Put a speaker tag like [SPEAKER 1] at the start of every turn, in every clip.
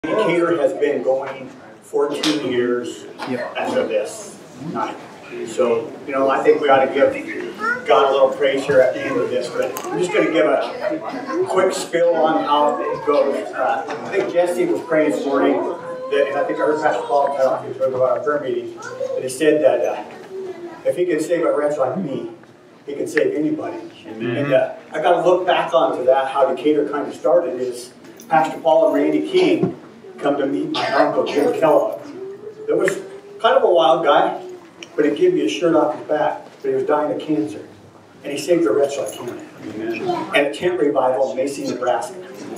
[SPEAKER 1] Decatur has been going 14 years after this night. So, I think we ought to give God a little praise here at the end of this, but I'm just going to give a quick spill on how it goes. I think Jesse was praying this morning, and I think I heard Pastor Paul talking about our prayer meeting, and he said that if he can save a wretch like me, he can save anybody. And I got to look back onto that, how Decatur kind of started is Pastor Paul and Randy King come to meet my uncle, Jim Kellogg. It was kind of a wild guy, but he gave me his shirt off his back, but he was dying of cancer. And he saved a wretch like him. And a tent revival in Macy, Nebraska.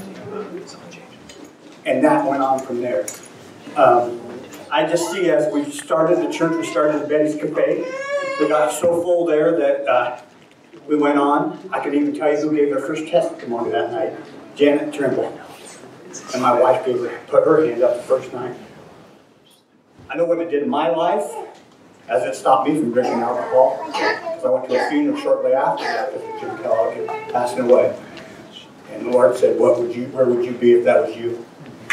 [SPEAKER 1] And that went on from there. I just see as we started the church, we started at Betty's Cafe. We got so full there that we went on. I could even tell you who gave their first testimony that night. Janet Trimble. And my wife put her hand up the first night. I know what it did in my life, as it stopped me from drinking alcohol. Because I went to a funeral shortly after that with Jim Kellogg had passed away. And the Lord said, where would you be if that was you?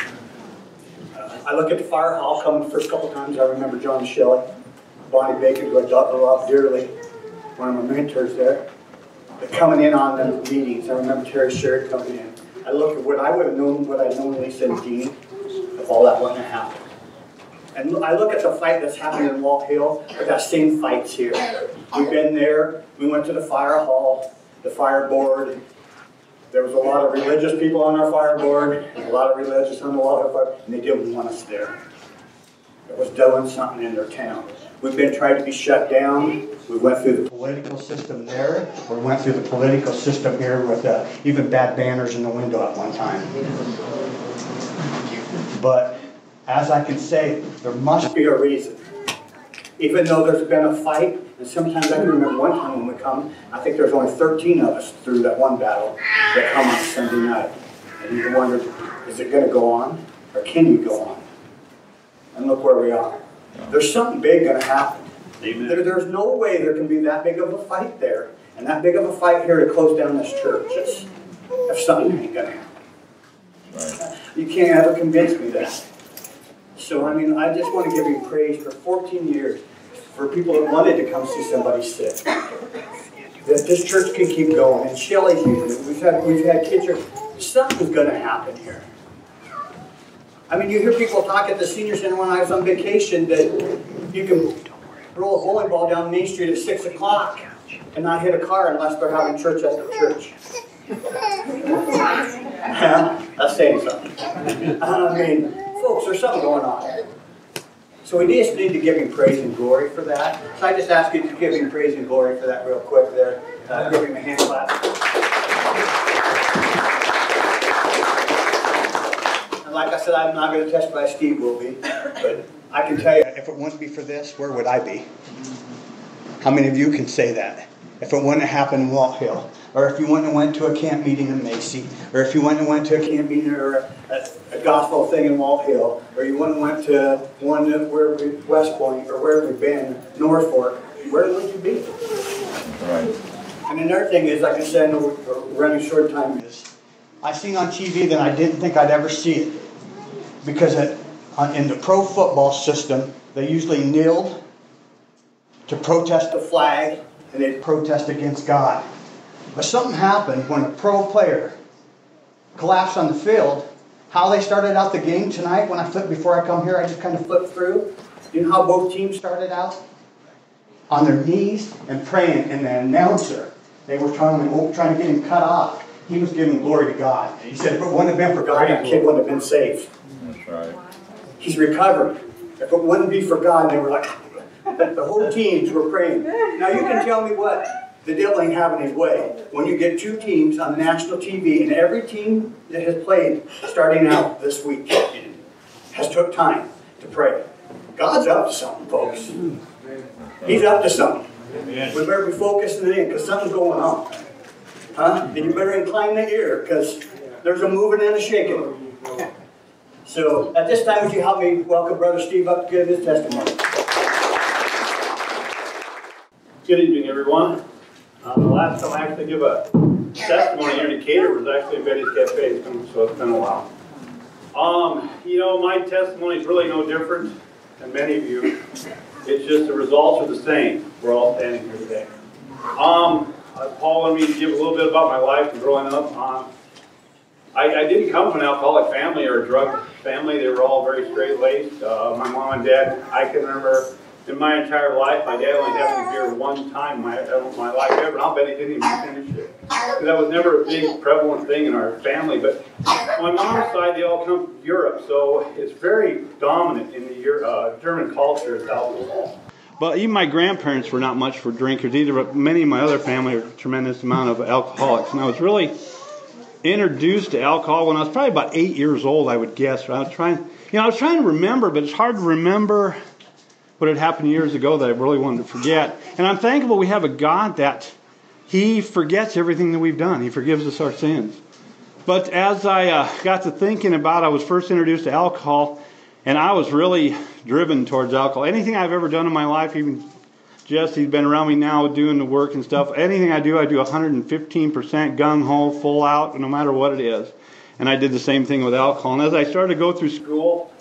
[SPEAKER 1] I look at the fire hall coming the first couple times. I remember John Shelley, Bonnie Baker, who I love dearly, one of my mentors there. But coming in on the meetings, I remember Terry Sherritt coming in. I look at what I would have known, what I'd known Lisa and Dean, if all that wouldn't have happened. And I look at the fight that's happening in Walt Hill, but that same fight's here. We've been there. We went to the fire hall, the fire board. There was a lot of religious people on our fire board, and a lot of religious on the wall fire, and they didn't want us there. It was doing something in their town. We've been trying to be shut down. We went through the political system there. We went through the political system here with even bad banners in the window at one time. But as I can say, there must be a reason. Even though there's been a fight, and sometimes I can remember one time when we come, I think there's only 13 of us through that one battle that come on Sunday night. And you wonder, is it going to go on? Or can you go on? And look where we are. There's something big going to happen. There's no way there can be that big of a fight there, and that big of a fight here to close down this church. If something ain't going to happen. Right. You can't ever convince me that. So, I just want to give you praise for 14 years for people that wanted to come see somebody sick. That this church can keep going. And Shelley's using it. We've had kids here. Something's going to happen here. You hear people talk at the senior center when I was on vacation that you can roll a bowling ball down Main Street at 6 o'clock and not hit a car unless they're having church at the church. That's saying something. Folks, there's something going on. So we just need to give him praise and glory for that. So I just ask you to give him praise and glory for that real quick there. Give him a hand clap. And like I said, I'm not going to testify, Steve will be. But I can tell you, if it wouldn't be for this, where would I be? How many of you can say that? If it wouldn't have happened in Walt Hill, or if you wouldn't have went to a camp meeting in Macy, or if you wouldn't have went to a camp meeting or a gospel thing in Walt Hill, or you wouldn't have went to one where West Point, or where we've been, North Fork, where would you be? Right. And another thing is, like I said, I know we're running short time, is I seen on TV that I didn't think I'd ever see it. Because in the pro football system, they usually kneeled to protest the flag, and they'd protest against God. But something happened when a pro player collapsed on the field. How they started out the game tonight, before I come here, I just kind of flipped through. You know how both teams started out? On their knees and praying, and the announcer, they were trying to get him cut off. He was giving glory to God. He said, if it wouldn't have been for God, that kid wouldn't have been saved. That's right. He's recovering. If it wouldn't be for God, they were like, the whole teams were praying. Now you can tell me what? The devil ain't having his way. When you get two teams on national TV, and every team that has played starting out this week has took time to pray. God's up to something, folks. He's up to something. We better be focusing it in, because something's going on. And you better incline the ear, because there's a moving and a shaking. So, at this time, would you help me welcome Brother Steve up to give his testimony?
[SPEAKER 2] Good evening, everyone. The last time I actually give a testimony here in Decatur was actually at Betty's Cafe, so it's been a while. My testimony is really no different than many of you. It's just the results are the same. We're all standing here today. Paul wanted me to give a little bit about my life and growing up. I didn't come from an alcoholic family or a drug family. They were all very straight-laced. My mom and dad, I can remember in my entire life, my dad only having a beer one time in my life ever, and I'll bet he didn't even finish it. That was never a big prevalent thing in our family. But on my mom's side, they all come from Europe, so it's very dominant in the German culture is alcohol.
[SPEAKER 1] But even my grandparents were not much for drinkers either, but many of my other family are a tremendous amount of alcoholics. And I was really introduced to alcohol when I was probably about 8 years old, I would guess. I was trying to remember, but it's hard to remember what had happened years ago that I really wanted to forget. And I'm thankful we have a God that He forgets everything that we've done. He forgives us our sins. But as I got to thinking about, I was first introduced to alcohol, and I was really driven towards alcohol. Anything I've ever done in my life, even Jesse's been around me now doing the work and stuff. Anything I do 115% gung-ho, full out, no matter what it is. And I did the same thing with alcohol. And as I started to go through school,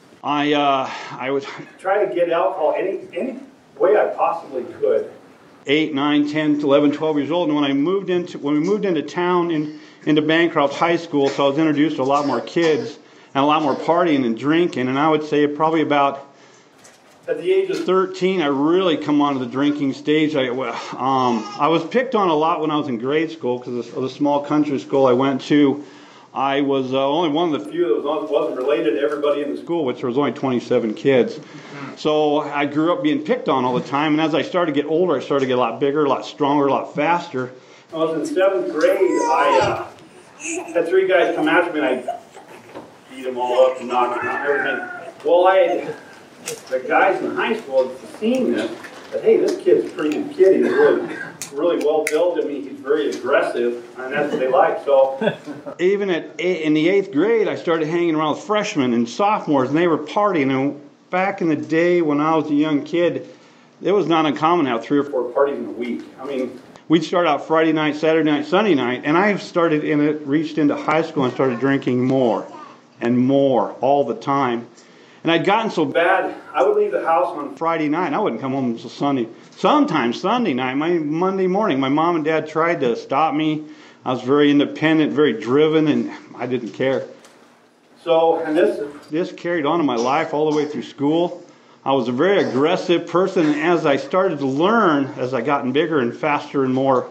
[SPEAKER 1] I would
[SPEAKER 2] try to get alcohol any way I possibly could.
[SPEAKER 1] 8, 9, 10, 11, 12 years old. And when we moved into town, into Bancroft High School, so I was introduced to a lot more kids and a lot more partying and drinking. And I would say probably about
[SPEAKER 2] at the age of
[SPEAKER 1] 13, I really come onto the drinking stage. I was picked on a lot when I was in grade school because of the small country school I went to. I was only one of the few that wasn't related to everybody in the school, which there was only 27 kids. So I grew up being picked on all the time, and as I started to get older, I started to get a lot bigger, a lot stronger, a lot faster.
[SPEAKER 2] I was in 7th grade. I had 3 guys come after me, and I beat them all up and knocked them out and everything. Well, the guys in high school had seen this, but hey, this kid's a pretty good kid. He's really well built. I mean, he's very aggressive, and that's what they like. So, even in the 8th grade, I started hanging around with freshmen and sophomores, and they were partying. And back in the day when I was a young kid, it was not uncommon to have 3 or 4 parties in a week. I mean, we'd start out Friday night, Saturday night, Sunday night, and I reached into high school and started drinking more and more all the time. And I'd gotten so bad, I would leave the house on Friday night. I wouldn't come home until Sunday. Sometimes Sunday night, Monday morning. My mom and dad tried to stop me. I was very independent, very driven, and I didn't care. So, and this carried on in my life all the way through school. I was a very aggressive person, and as I started to learn, as I gotten bigger and faster and more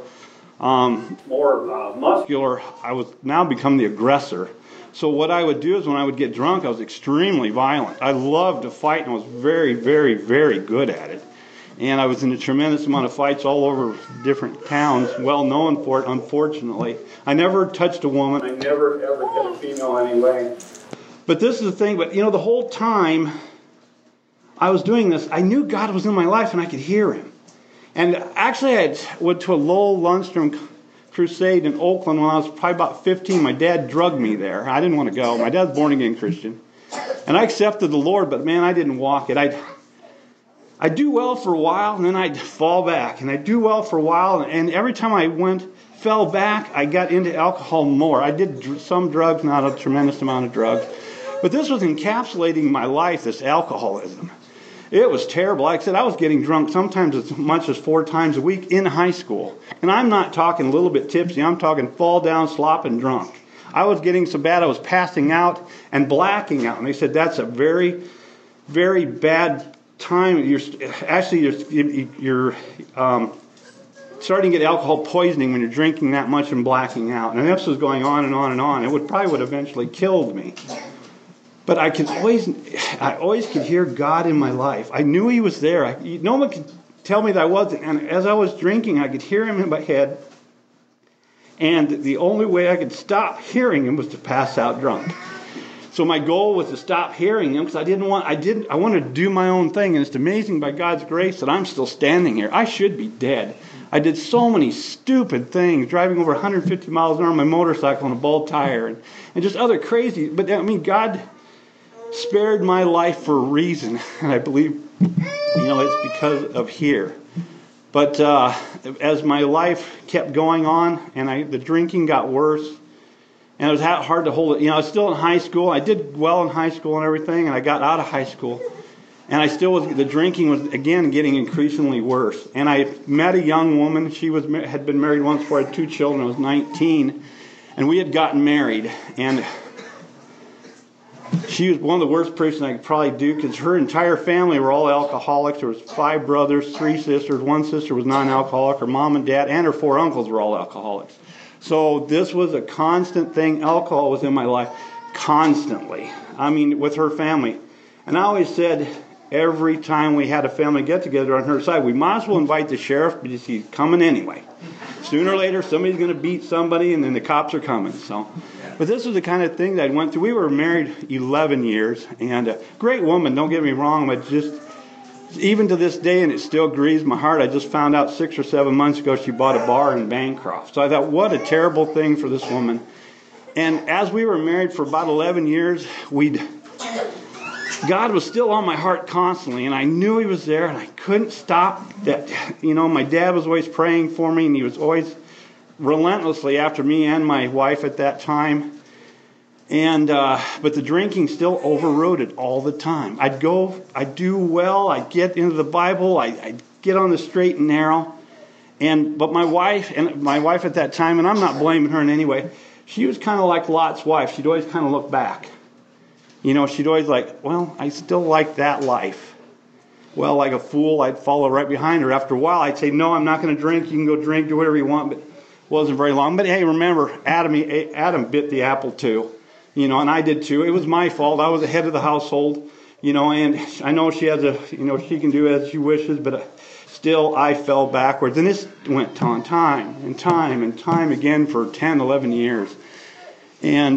[SPEAKER 2] muscular, I was now become the aggressor. So what I would do is when I would get drunk, I was extremely violent. I loved to fight, and I was very, very, very good at it. And I was in a tremendous amount of fights all over different towns, well known for it, unfortunately. I never touched a woman. I never, ever hit a female anyway. But this is the thing, the whole time I was doing this, I knew God was in my life, and I could hear Him. And actually, I went to a Lowell Lundstrom crusade in Oakland when I was probably about 15. My dad drugged me there. I didn't want to go. My dad's a born-again Christian. And I accepted the Lord, but man, I didn't walk it. I'd do well for a while, and then I'd fall back. And I'd do well for a while, and every time I fell back, I got into alcohol more. I did some drugs, not a tremendous amount of drugs. But this was encapsulating my life, this alcoholism. It was terrible. Like I said, I was getting drunk sometimes as much as 4 times a week in high school. And I'm not talking a little bit tipsy. I'm talking fall down, slopping drunk. I was getting so bad I was passing out and blacking out. And they said that's a very, very bad time. You're starting to get alcohol poisoning when you're drinking that much and blacking out. And this was going on and on and on. It probably would eventually killed me. But I always could hear God in my life. I knew He was there. No one could tell me that I wasn't. And as I was drinking, I could hear Him in my head. And the only way I could stop hearing Him was to pass out drunk. So my goal was to stop hearing Him because I wanted to do my own thing. And it's amazing by God's grace that I'm still standing here. I should be dead. I did so many stupid things, driving over 150 miles an hour on my motorcycle on a bald tire and just other crazy. But I mean, God spared my life for a reason, and I believe, it's because of here. But as my life kept going on, and the drinking got worse, And it was hard to hold it. I was still in high school. I did well in high school and everything, and I got out of high school. And I still was, the drinking was, again, getting increasingly worse. And I met a young woman. She had been married once before. I had 2 children. I was 19. And we had gotten married. And she was one of the worst persons I could probably do, because her entire family were all alcoholics. There was 5 brothers, 3 sisters. 1 sister was non-alcoholic. Her mom and dad and her 4 uncles were all alcoholics. So this was a constant thing. Alcohol was in my life constantly. I mean, with her family. And I always said, every time we had a family get-together on her side, we might as well invite the sheriff, because he's coming anyway. Sooner or later, somebody's going to beat somebody, and then the cops are coming. So, but this was the kind of thing that I went through. We were married 11 years, and a great woman, don't get me wrong, but just, even to this day, and it still grieves my heart, I just found out 6 or 7 months ago she bought a bar in Bancroft. So I thought, what a terrible thing for this woman. And as we were married for about 11 years, God was still on my heart constantly, and I knew He was there, and I couldn't stop that. My dad was always praying for me, and he was always relentlessly after me and my wife at that time. And but the drinking still overrode it all the time. I'd do well, I'd get into the Bible, I'd get on the straight and narrow. But my wife at that time, and I'm not blaming her in any way, she was kind of like Lot's wife. She'd always kind of look back. She'd always well, I still like that life. Well, like a fool, I'd follow right behind her. After a while, I'd say, no, I'm not going to drink. You can go drink, do whatever you want. But it wasn't very long. But hey, remember, Adam bit the apple too. And I did too. It was my fault. I was the head of the household. And I know she has she can do as she wishes, but still I fell backwards. And this went on time and time again for 10, 11 years. And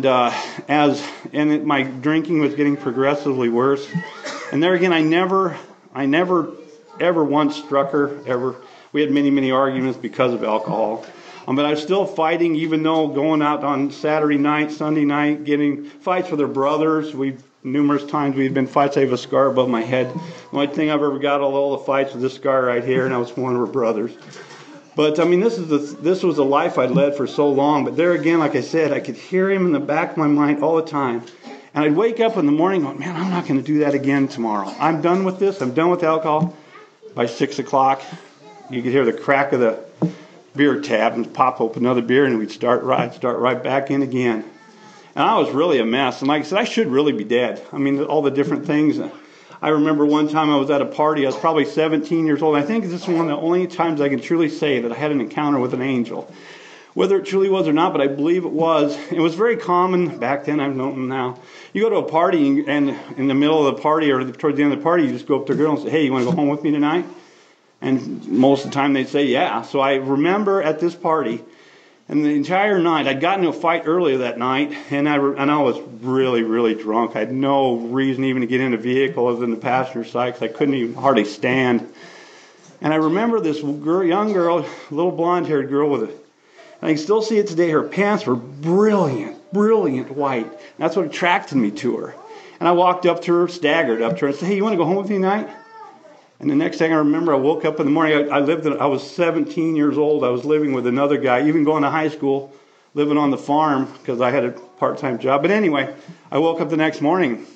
[SPEAKER 2] my drinking was getting progressively worse. And there again, I never ever once struck her, ever. We had many, many arguments because of alcohol. But I was still fighting, even though going out on Saturday night, Sunday night, getting fights with her brothers. Numerous times we'd been fights. I have a scar above my head. The only thing I've ever got all the fights was this scar right here, and I was one of her brothers. But, this was a life I'd led for so long. But there again, like I said, I could hear him in the back of my mind all the time. And I'd wake up in the morning going, man, I'm not going to do that again tomorrow. I'm done with this. I'm done with alcohol. By 6 o'clock, you could hear the crack of the beer tab and pop open another beer, and we'd start right back in again. And I was really a mess. And like I said, I should really be dead. All the different things. I remember one time I was at a party. I was probably 17 years old. I think this is one of the only times I can truly say that I had an encounter with an angel. Whether it truly was or not, but I believe it was. It was very common back then. I don't know now. You go to a party, and in the middle of the party or towards the end of the party, you just go up to a girl and say, hey, you want to go home with me tonight? And most of the time they'd say, yeah. So I remember at this party, and the entire night, I'd gotten into a fight earlier that night, and I was really, really drunk. I had no reason even to get in a vehicle other than the passenger side, because I couldn't even hardly stand. And I remember this young girl, little blonde-haired girl and I can still see it today, her pants were brilliant white. And that's what attracted me to her. And I walked up to her, staggered up to her, and said, hey, you want to go home with me tonight? And the next thing I remember, I woke up in the morning. I was 17 years old. I was living with another guy, even going to high school, living on the farm because I had a part-time job. But anyway, I woke up the next morning.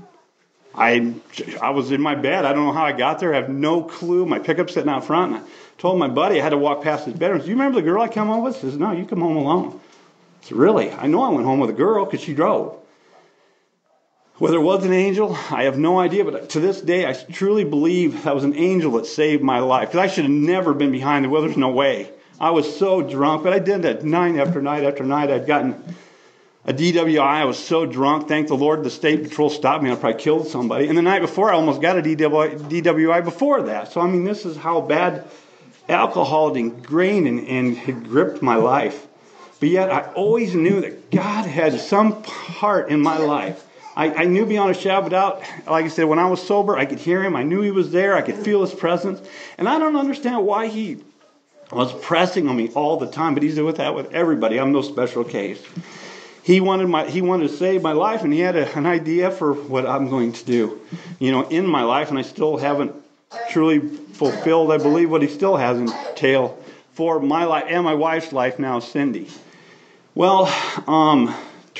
[SPEAKER 2] I was in my bed. I don't know how I got there. I have no clue. My pickup's sitting out front. And I told my buddy I had to walk past his bedroom. Do you remember the girl I come home with? He says, no, you come home alone. I said, really? I know I went home with a girl because she drove. Whether it was an angel, I have no idea. But to this day, I truly believe that was an angel that saved my life. Because I should have never been behind the wheel. There's no way. I was so drunk. But I did that night after night after night. I'd gotten a DWI. I was so drunk. Thank the Lord the state patrol stopped me. I probably killed somebody. And the night before, I almost got a DWI before that. So, this is how bad alcohol had ingrained and had gripped my life. But yet, I always knew that God had some part in my life. I knew beyond a shadow of a doubt, like I said, when I was sober, I could hear Him. I knew He was there. I could feel His presence. And I don't understand why He was pressing on me all the time, but He's with that with everybody. I'm no special case. He wanted to save my life, and He had an idea for what I'm going to do, in my life, and I still haven't truly fulfilled, I believe, what He still has entailed for my life and my wife's life now, Cindy. Well,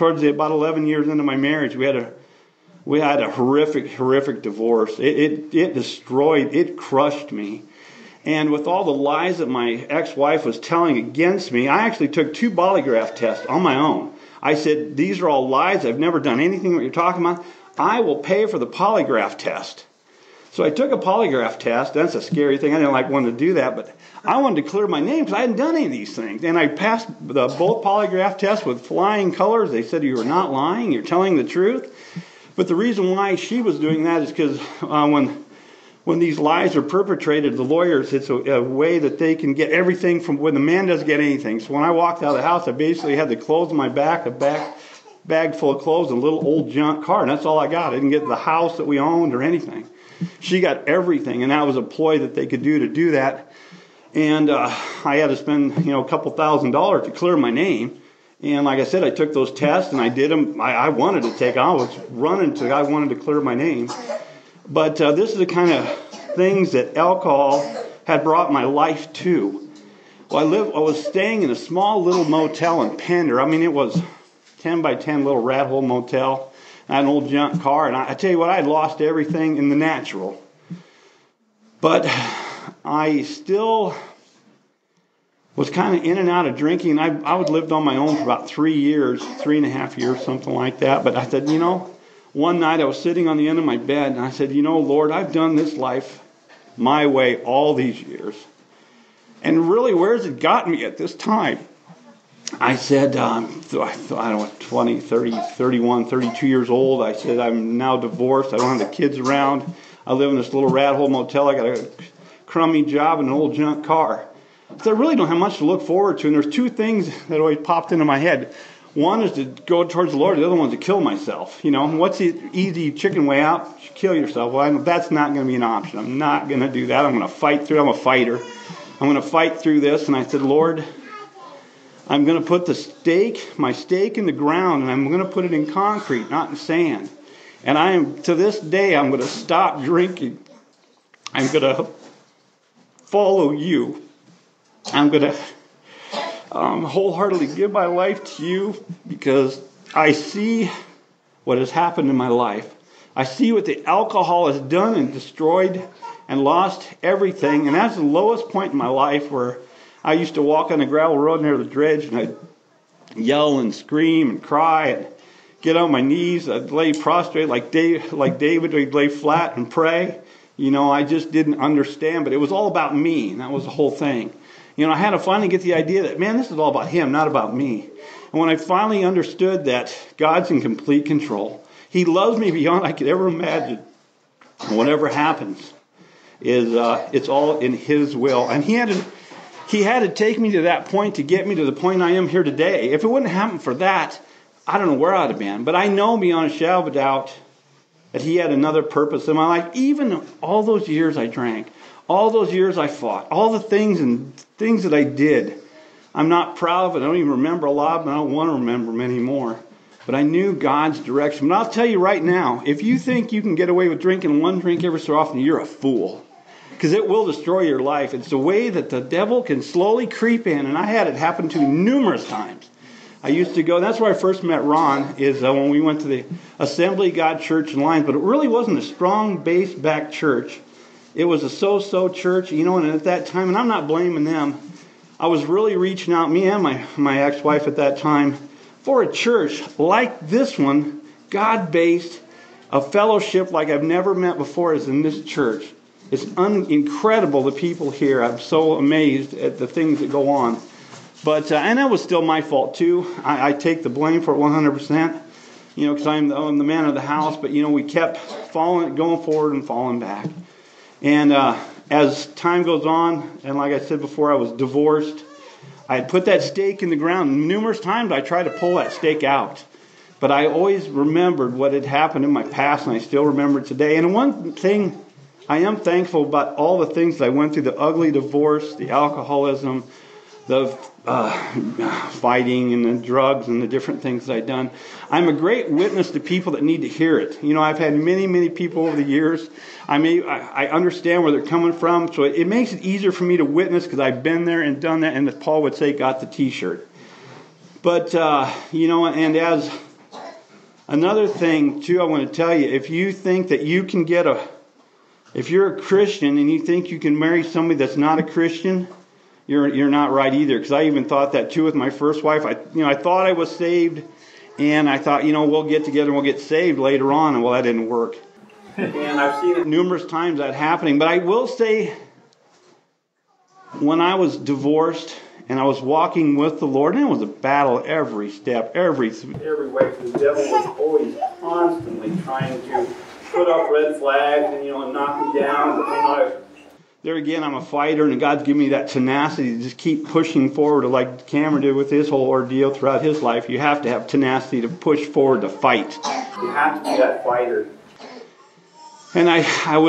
[SPEAKER 2] towards about 11 years into my marriage, we had a horrific divorce. It destroyed, it crushed me. And with all the lies that my ex-wife was telling against me, I actually took 2 polygraph tests on my own. I said, these are all lies. I've never done anything what you're talking about. I will pay for the polygraph test. So I took a polygraph test. That's a scary thing. I didn't like wanting to do that, but I wanted to clear my name because I hadn't done any of these things. And I passed both polygraph tests with flying colors. They said, you were not lying. You're telling the truth. But the reason why she was doing that is because when these lies are perpetrated, the lawyers, it's a way that they can get everything from when the man doesn't get anything. So when I walked out of the house, I basically had the clothes in my back, a bag full of clothes, and a little old junk car. And that's all I got. I didn't get the house that we owned or anything. She got everything, and that was a ploy that they could do to do that. And I had to spend, a couple $1,000s to clear my name. And like I said, I took those tests and I did them. I wanted to take. I was running to. I wanted to clear my name. But this is the kind of things that alcohol had brought my life to. Well, I was staying in a small little motel in Pender. I mean, it was 10 by 10 little rat hole motel. I had an old junk car, and I tell you what, I had lost everything in the natural. But I still was kind of in and out of drinking. I would lived on my own for about 3 years, 3.5 years, something like that. But I said, one night I was sitting on the end of my bed, and I said, Lord, I've done this life my way all these years. And really, where's it gotten me at this time? I said, I don't know, 20, 30, 31, 32 years old. I said, I'm now divorced. I don't have the kids around. I live in this little rat hole motel. I got a crummy job and an old junk car. So I really don't have much to look forward to. And there's 2 things that always popped into my head. One is to go towards the Lord. The other one is to kill myself. What's the easy chicken way out? Kill yourself. Well, that's not going to be an option. I'm not going to do that. I'm going to fight through. I'm a fighter. I'm going to fight through this. And I said, Lord, I'm going to put my stake in the ground, and I'm going to put it in concrete, not in sand. And to this day, I'm going to stop drinking. I'm going to follow you. I'm going to wholeheartedly give my life to you because I see what has happened in my life. I see what the alcohol has done and destroyed and lost everything. And that's the lowest point in my life where I used to walk on the gravel road near the dredge and I'd yell and scream and cry and get on my knees. I'd lay prostrate like David. I'd lay flat and pray. I just didn't understand, but it was all about me, and that was the whole thing. I had to finally get the idea that, man, this is all about Him, not about me. And when I finally understood that God's in complete control, He loves me beyond I could ever imagine. And whatever happens it's all in His will. And He had to take me to that point to get me to the point I am here today. If it wouldn't happen for that, I don't know where I'd have been. But I know beyond a shadow of a doubt that He had another purpose in my life. Even all those years I drank, all those years I fought, all the things that I did, I'm not proud of it. I don't even remember a lot, but I don't want to remember them anymore. But I knew God's direction. But I'll tell you right now, if you think you can get away with drinking one drink every so often, you're a fool. Because it will destroy your life. It's the way that the devil can slowly creep in. And I had it happen to me numerous times. I used to go, that's where I first met Ron, is when we went to the Assembly of God Church in Lyons. But it really wasn't a strong base-backed church. It was a so-so church, and at that time, and I'm not blaming them, I was really reaching out, me and my ex-wife at that time, for a church like this one, God-based, a fellowship like I've never met before is in this church. It's incredible, the people here. I'm so amazed at the things that go on. But, and that was still my fault too. I take the blame for it 100%, because I'm the man of the house. But, we kept going forward and falling back. And as time goes on, and like I said before, I was divorced. I had put that stake in the ground. Numerous times I tried to pull that stake out. But I always remembered what had happened in my past, and I still remember it today. And one thing I am thankful about, all the things that I went through, the ugly divorce, the alcoholism, the fighting and the drugs and the different things that I've done. I'm a great witness to people that need to hear it. I've had many, many people over the years. I understand where they're coming from, so it makes it easier for me to witness because I've been there and done that, and as Paul would say, got the T-shirt. But, and as Another thing, too, I want to tell you, if you think that you can if you're a Christian and you think you can marry somebody that's not a Christian, you're not right either. Because I even thought that, too, with my first wife. I thought I was saved, and I thought, we'll get together and we'll get saved later on, and well, that didn't work. And I've seen it numerous times that happening. But I will say, when I was divorced and I was walking with the Lord, and it was a battle every step, every way. The devil was always constantly trying to put up red flags and knock me down. But there again, I'm a fighter, and God's given me that tenacity to just keep pushing forward, like Cameron did with his whole ordeal throughout his life. You have to have tenacity to push forward, to fight. You have to be that fighter. And I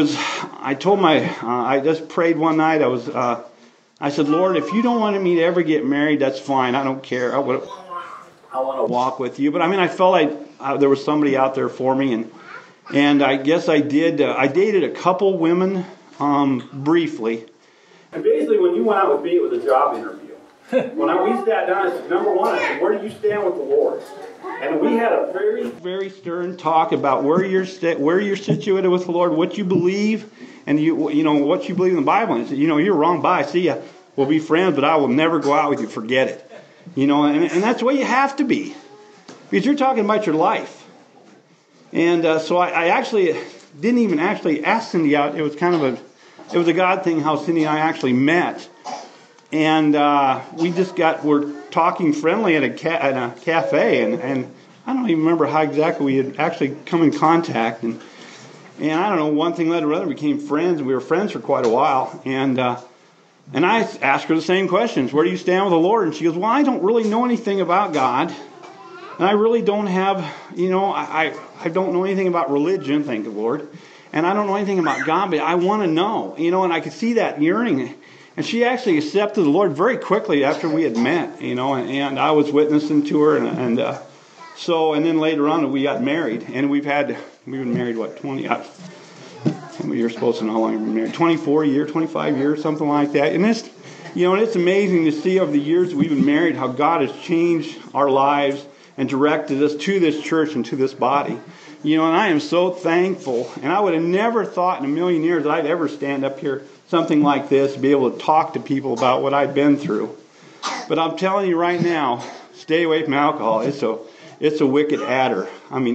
[SPEAKER 2] just prayed one night. I said, Lord, if you don't want me to ever get married, that's fine. I don't care. I want to walk with you. But I felt like there was somebody out there for me, and I guess I did. I dated a couple women briefly. And basically, when you went out with me, it was a job interview. When we sat down, I said, number one, I said, where do you stand with the Lord? And we had a very, very stern talk about where you're situated with the Lord, what you believe, and what you believe in the Bible. And he said, you're wrong. Bye. See ya. We'll be friends, but I will never go out with you. Forget it. And that's the way you have to be, because you're talking about your life. And so I actually didn't even actually ask Cindy out. It was it was a God thing how Cindy and I actually met. And we're talking friendly at a cafe, and I don't even remember how exactly we had actually come in contact. And I don't know, one thing led to another. We became friends, and we were friends for quite a while. And I asked her the same questions. Where do you stand with the Lord? And she goes, well, I don't really know anything about God. And I really don't have, I don't know anything about religion, thank the Lord. And I don't know anything about God, but I want to know, and I could see that yearning. And she actually accepted the Lord very quickly after we had met, and I was witnessing to her. And then later on we got married. And we've been married, 20, you're supposed to know how long we've been married, 24 years, 25 years, something like that. And it's, it's amazing to see over the years that we've been married how God has changed our lives and directed us to this church and to this body. And I am so thankful. And I would have never thought in a million years that I'd ever stand up here, something like this, be able to talk to people about what I've been through. But I'm telling you right now, stay away from alcohol. It's a wicked adder.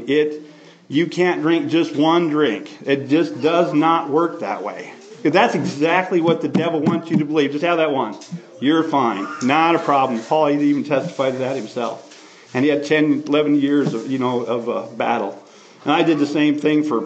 [SPEAKER 2] You can't drink just one drink. It just does not work that way. Because that's exactly what the devil wants you to believe. Just have that one. You're fine. Not a problem. Paul even testified to that himself. And he had 10, 11 years of battle. And I did the same thing for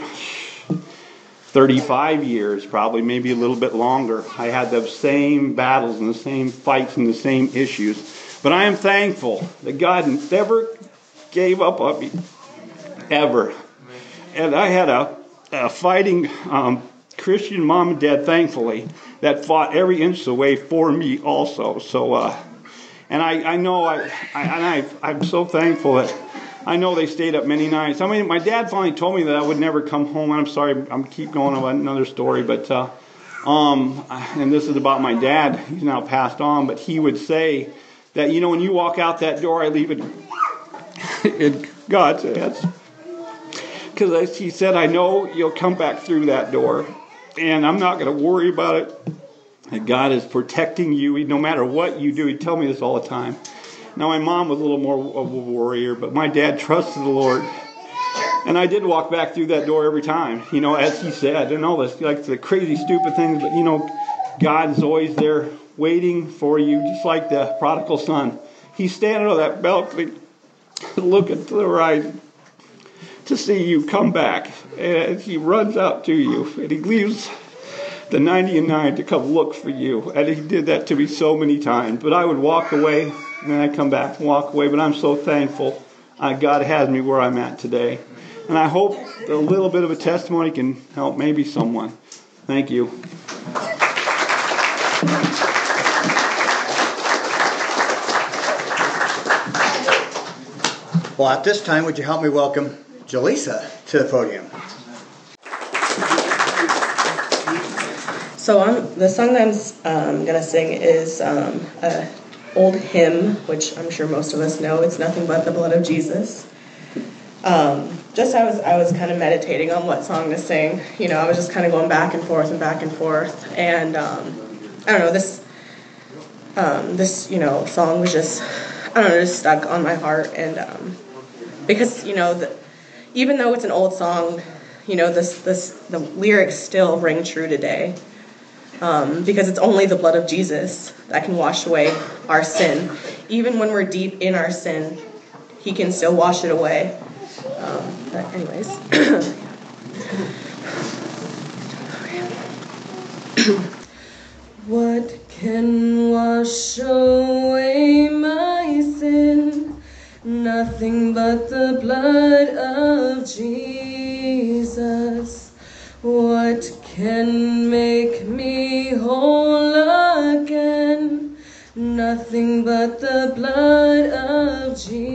[SPEAKER 2] 35 years, probably, maybe a little bit longer. I had the same battles and the same fights and the same issues. But I am thankful that God never gave up on me, ever. And I had a fighting Christian mom and dad, thankfully, that fought every inch of the way for me also. So, and I know I'm so thankful that I know they stayed up many nights. My dad finally told me that I would never come home. I'm sorry, I'm keep going on another story, but and this is about my dad. He's now passed on, but he would say that when you walk out that door, I leave it in God's hands, because he said, I know you'll come back through that door, and I'm not going to worry about it. And God is protecting you no matter what you do. He'd tell me this all the time. Now, my mom was a little more of a warrior, but my dad trusted the Lord. And I did walk back through that door every time, as he said, and all this, like the crazy, stupid things. But, God's always there waiting for you, just like the prodigal son. He's standing on that balcony looking to the right to see you come back. And he runs out to you, and he leaves the 99 to come look for you. And he did that to me so many times. But I would walk away, and then I'd come back and walk away. But I'm so thankful God has me where I'm at today. And I hope a little bit of a testimony can help maybe someone. Thank you.
[SPEAKER 1] Well, at this time, would you help me welcome Jaleesa to the podium?
[SPEAKER 3] So the song that I'm going to sing is an old hymn, which I'm sure most of us know. It's Nothing But the Blood of Jesus. just I was kind of meditating on what song to sing. You know, I was just kind of going back and forth, and I don't know, this you know, song was just, I don't know, just stuck on my heart, and because, you know, even though it's an old song, you know, the lyrics still ring true today, because it's only the blood of Jesus that can wash away our sin. Even when we're deep in our sin, He can still wash it away. But anyways. What can wash away my sin? Nothing but the blood of Jesus. What can make me whole again? Nothing but the blood of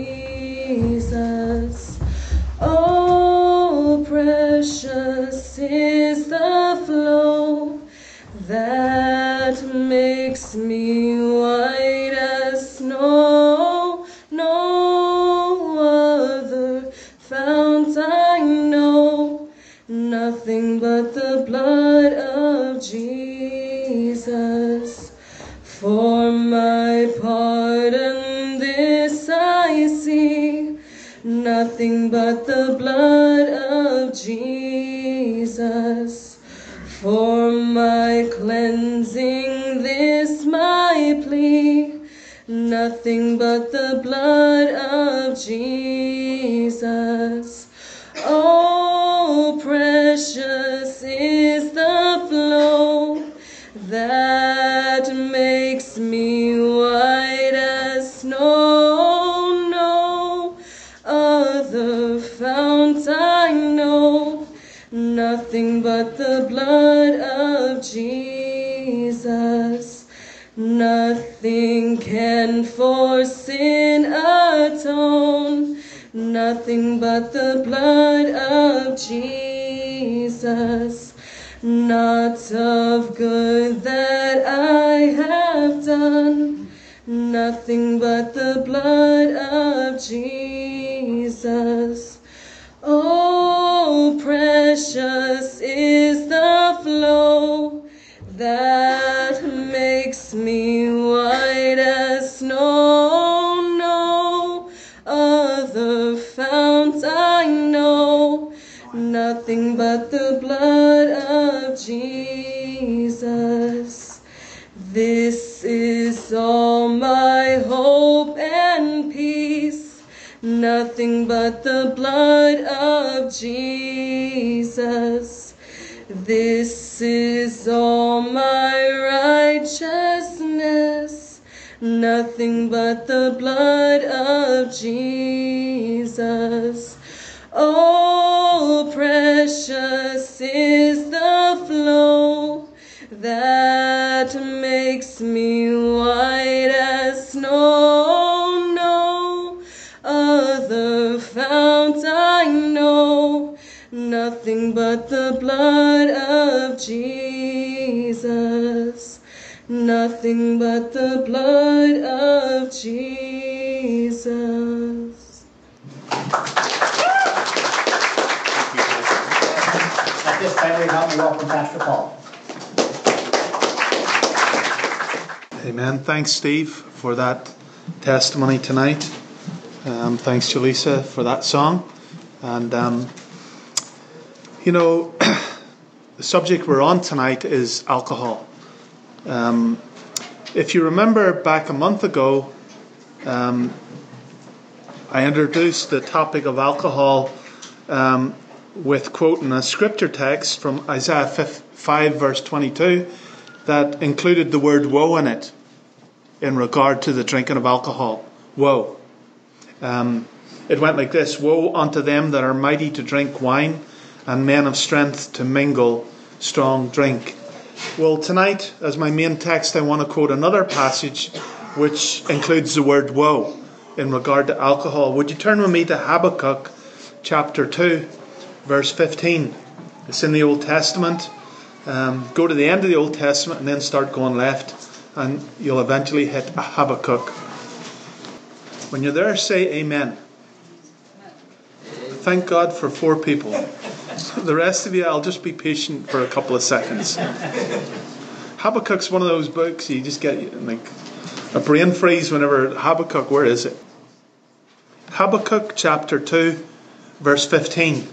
[SPEAKER 3] Jesus. Oh, precious is the flow that makes me white as snow. No other fount I know, nothing but the blood of Jesus. For my pardon this I see, nothing but the blood of Jesus. For my cleansing this my plea, nothing but the blood of Jesus. Oh, precious is the flow that makes me white as snow. No other fount I know, nothing but the blood of Jesus. Nothing can for sin atone, nothing but the blood of Jesus. Not of good that I have done, nothing but the blood of Jesus. Oh, precious is the flow that makes me white as snow. No other fount I know, nothing but the blood of Jesus. This is all my hope and peace, nothing but the blood of Jesus. This is all my righteousness, nothing but the blood of Jesus. Oh, precious is the flow that makes me white as snow. No other fount I know, nothing but the blood of Jesus. Nothing but the blood of Jesus.
[SPEAKER 1] At this time, we help me welcome Pastor Paul.
[SPEAKER 4] Amen. Thanks, Steve, for that testimony tonight. Thanks, Jaleesa, for that song. And, you know, the subject we're on tonight is alcohol. If you remember back a month ago, I introduced the topic of alcohol with quoting a scripture text from Isaiah 5 verse 22 that included the word woe in it in regard to the drinking of alcohol. Woe. It went like this: woe unto them that are mighty to drink wine, and men of strength to mingle strong drink. Well, tonight, as my main text, I want to quote another passage which includes the word woe in regard to alcohol. Would you turn with me to Habakkuk chapter 2, verse 15. It's in the Old Testament. Go to the end of the Old Testament and then start going left, and you'll eventually hit Habakkuk. When you're there, say amen. Thank God for 4 people. The rest of you, I'll just be patient for a couple of seconds. Habakkuk's one of those books you just get like a brain freeze whenever Habakkuk, where is it? Habakkuk chapter 2, verse 15.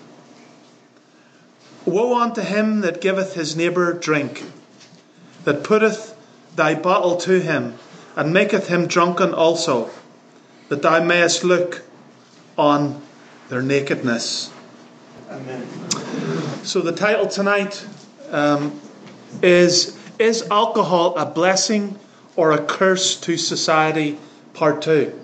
[SPEAKER 4] Woe unto him that giveth his neighbour drink, that putteth thy bottle to him, and maketh him drunken also, that thou mayest look on their nakedness.
[SPEAKER 1] Amen.
[SPEAKER 4] So the title tonight is alcohol a blessing or a curse to society? Part 2.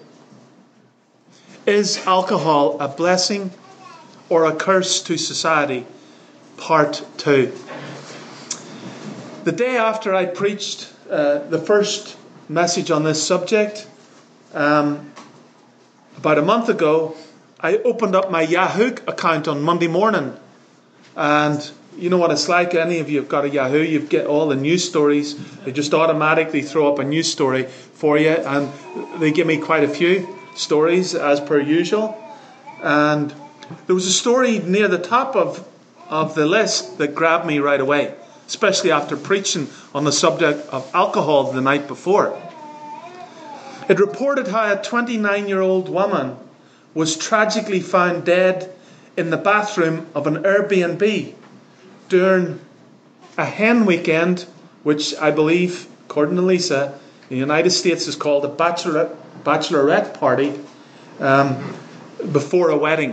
[SPEAKER 4] Is alcohol a blessing or a curse to society? Part 2. The day after I preached the first message on this subject, about a month ago, I opened up my Yahoo account on Monday morning. And you know what it's like. Any of you have got a Yahoo, you get all the news stories. They just automatically throw up a news story for you. And they give me quite a few stories as per usual. And there was a story near the top of the list that grabbed me right away, especially after preaching on the subject of alcohol the night before. It reported how a 29-year-old woman was tragically found dead in the bathroom of an Airbnb during a hen weekend, which I believe, according to Lisa, in the United States is called a bachelorette party before a wedding.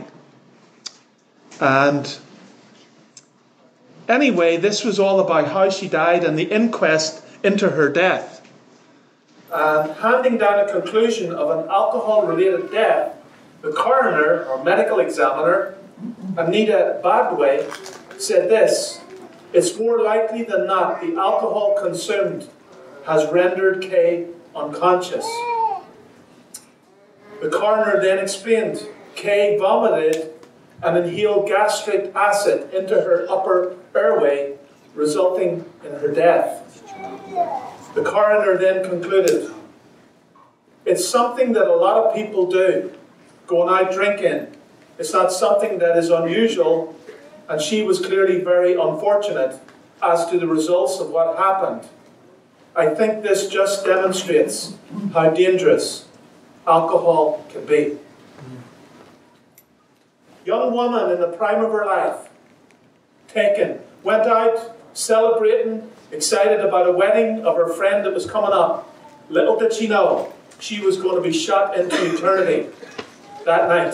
[SPEAKER 4] And anyway, this was all about how she died and the inquest into her death. And handing down a conclusion of an alcohol-related death, the coroner, or medical examiner, Anita Badway, said this: it's more likely than not the alcohol consumed has rendered Kay unconscious. The coroner then explained Kay vomited and inhaled gastric acid into her upper airway, resulting in her death. The coroner then concluded, it's something that a lot of people do, going out drinking. It's not something that is unusual, and she was clearly very unfortunate as to the results of what happened. I think this just demonstrates how dangerous alcohol can be. Young woman in the prime of her life, taken, went out celebrating, excited about a wedding of her friend that was coming up. Little did she know, she was going to be shot into eternity that night.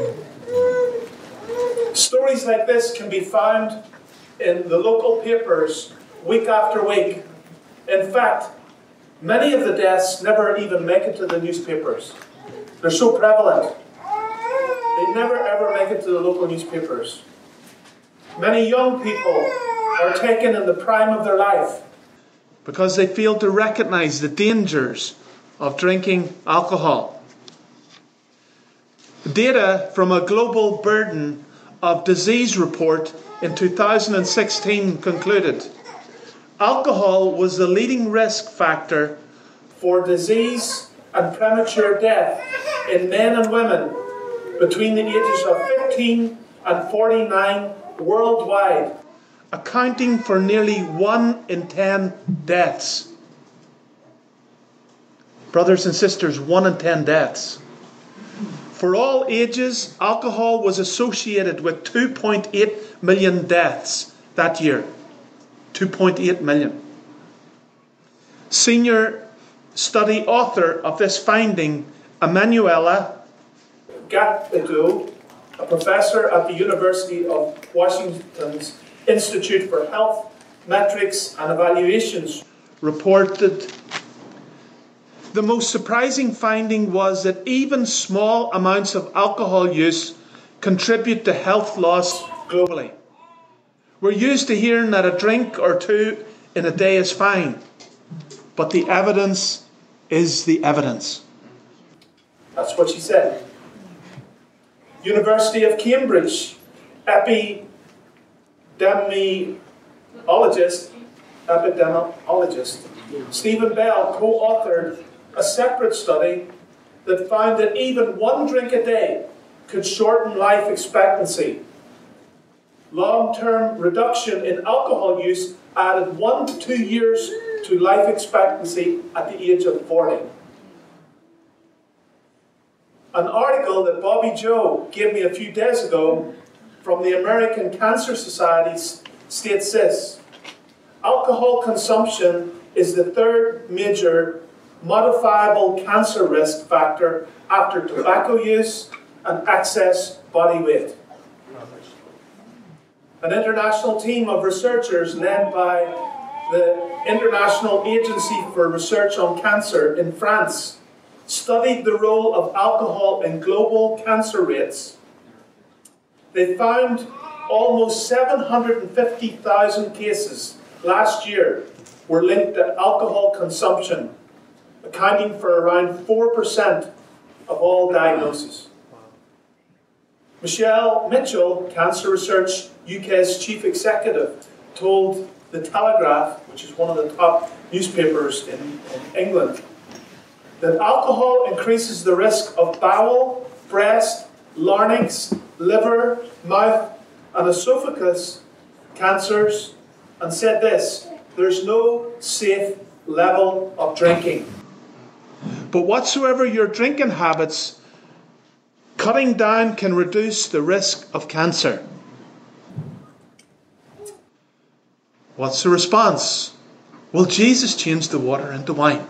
[SPEAKER 4] Stories like this can be found in the local papers week after week. In fact, many of the deaths never even make it to the newspapers. They're so prevalent. They never ever make it to the local newspapers. Many young people are taken in the prime of their life because they fail to recognize the dangers of drinking alcohol. Data from a global burden of disease report in 2016 concluded alcohol was the leading risk factor for disease and premature death in men and women between the ages of 15 and 49 worldwide, accounting for nearly 1 in 10 deaths. Brothers and sisters, 1 in 10 deaths. For all ages, alcohol was associated with 2.8 million deaths that year. 2.8 million. Senior study author of this finding, Emanuela Gattuso, a professor at the University of Washington's Institute for Health, Metrics and Evaluations, reported the most surprising finding was that even small amounts of alcohol use contribute to health loss globally. We're used to hearing that a drink or two in a day is fine, but the evidence is the evidence. That's what she said. University of Cambridge epidemiologist Stephen Bell co-authored a separate study that found that even 1 drink a day
[SPEAKER 5] could shorten life expectancy. Long-term reduction in alcohol use added 1 to 2 years to life expectancy at the age of 40. An article that Bobby Joe gave me a few days ago from the American Cancer Society states this: alcohol consumption is the third major modifiable cancer risk factor after tobacco use and excess body weight. An international team of researchers led by the International Agency for Research on Cancer in France studied the role of alcohol in global cancer rates. They found almost 750,000 cases last year were linked to alcohol consumption, accounting for around 4% of all diagnoses. Michelle Mitchell, Cancer Research UK's chief executive, told The Telegraph, which is one of the top newspapers in England, that alcohol increases the risk of bowel, breast, larynx, liver, mouth and esophagus cancers, and said this: there's no safe level of drinking.
[SPEAKER 4] But whatsoever your drinking habits, cutting down can reduce the risk of cancer. What's the response? Well, Jesus changed the water into wine.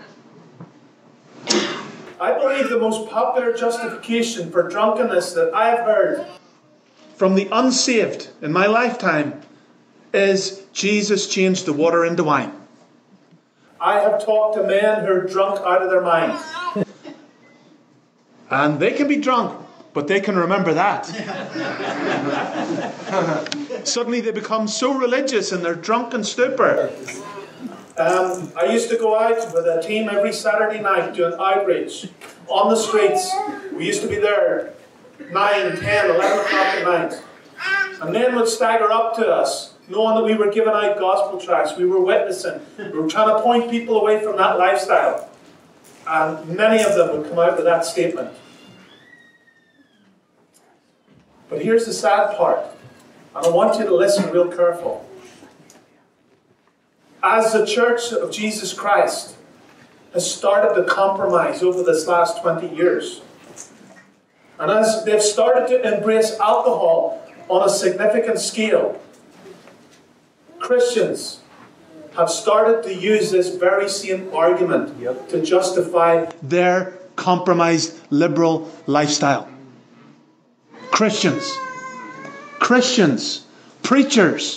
[SPEAKER 5] I believe the most popular justification for drunkenness that I have heard
[SPEAKER 4] From the unsaved in my lifetime is Jesus changed the water into wine.
[SPEAKER 5] I have talked to men who are drunk out of their minds.
[SPEAKER 4] And they can be drunk, but they can remember that. Suddenly they become so religious in their drunken stupor.
[SPEAKER 5] I used to go out with a team every Saturday night doing outreach on the streets. We used to be there 9, 10, 11 o'clock at night. And men would stagger up to us, knowing that we were giving out gospel tracts, we were witnessing, we were trying to point people away from that lifestyle. And many of them would come out with that statement. But here's the sad part, and I want you to listen real careful. As the Church of Jesus Christ has started to compromise over this last 20 years, and as they've started to embrace alcohol on a significant scale, Christians have started to use this very same argument to justify
[SPEAKER 4] Their compromised liberal lifestyle. Christians, preachers.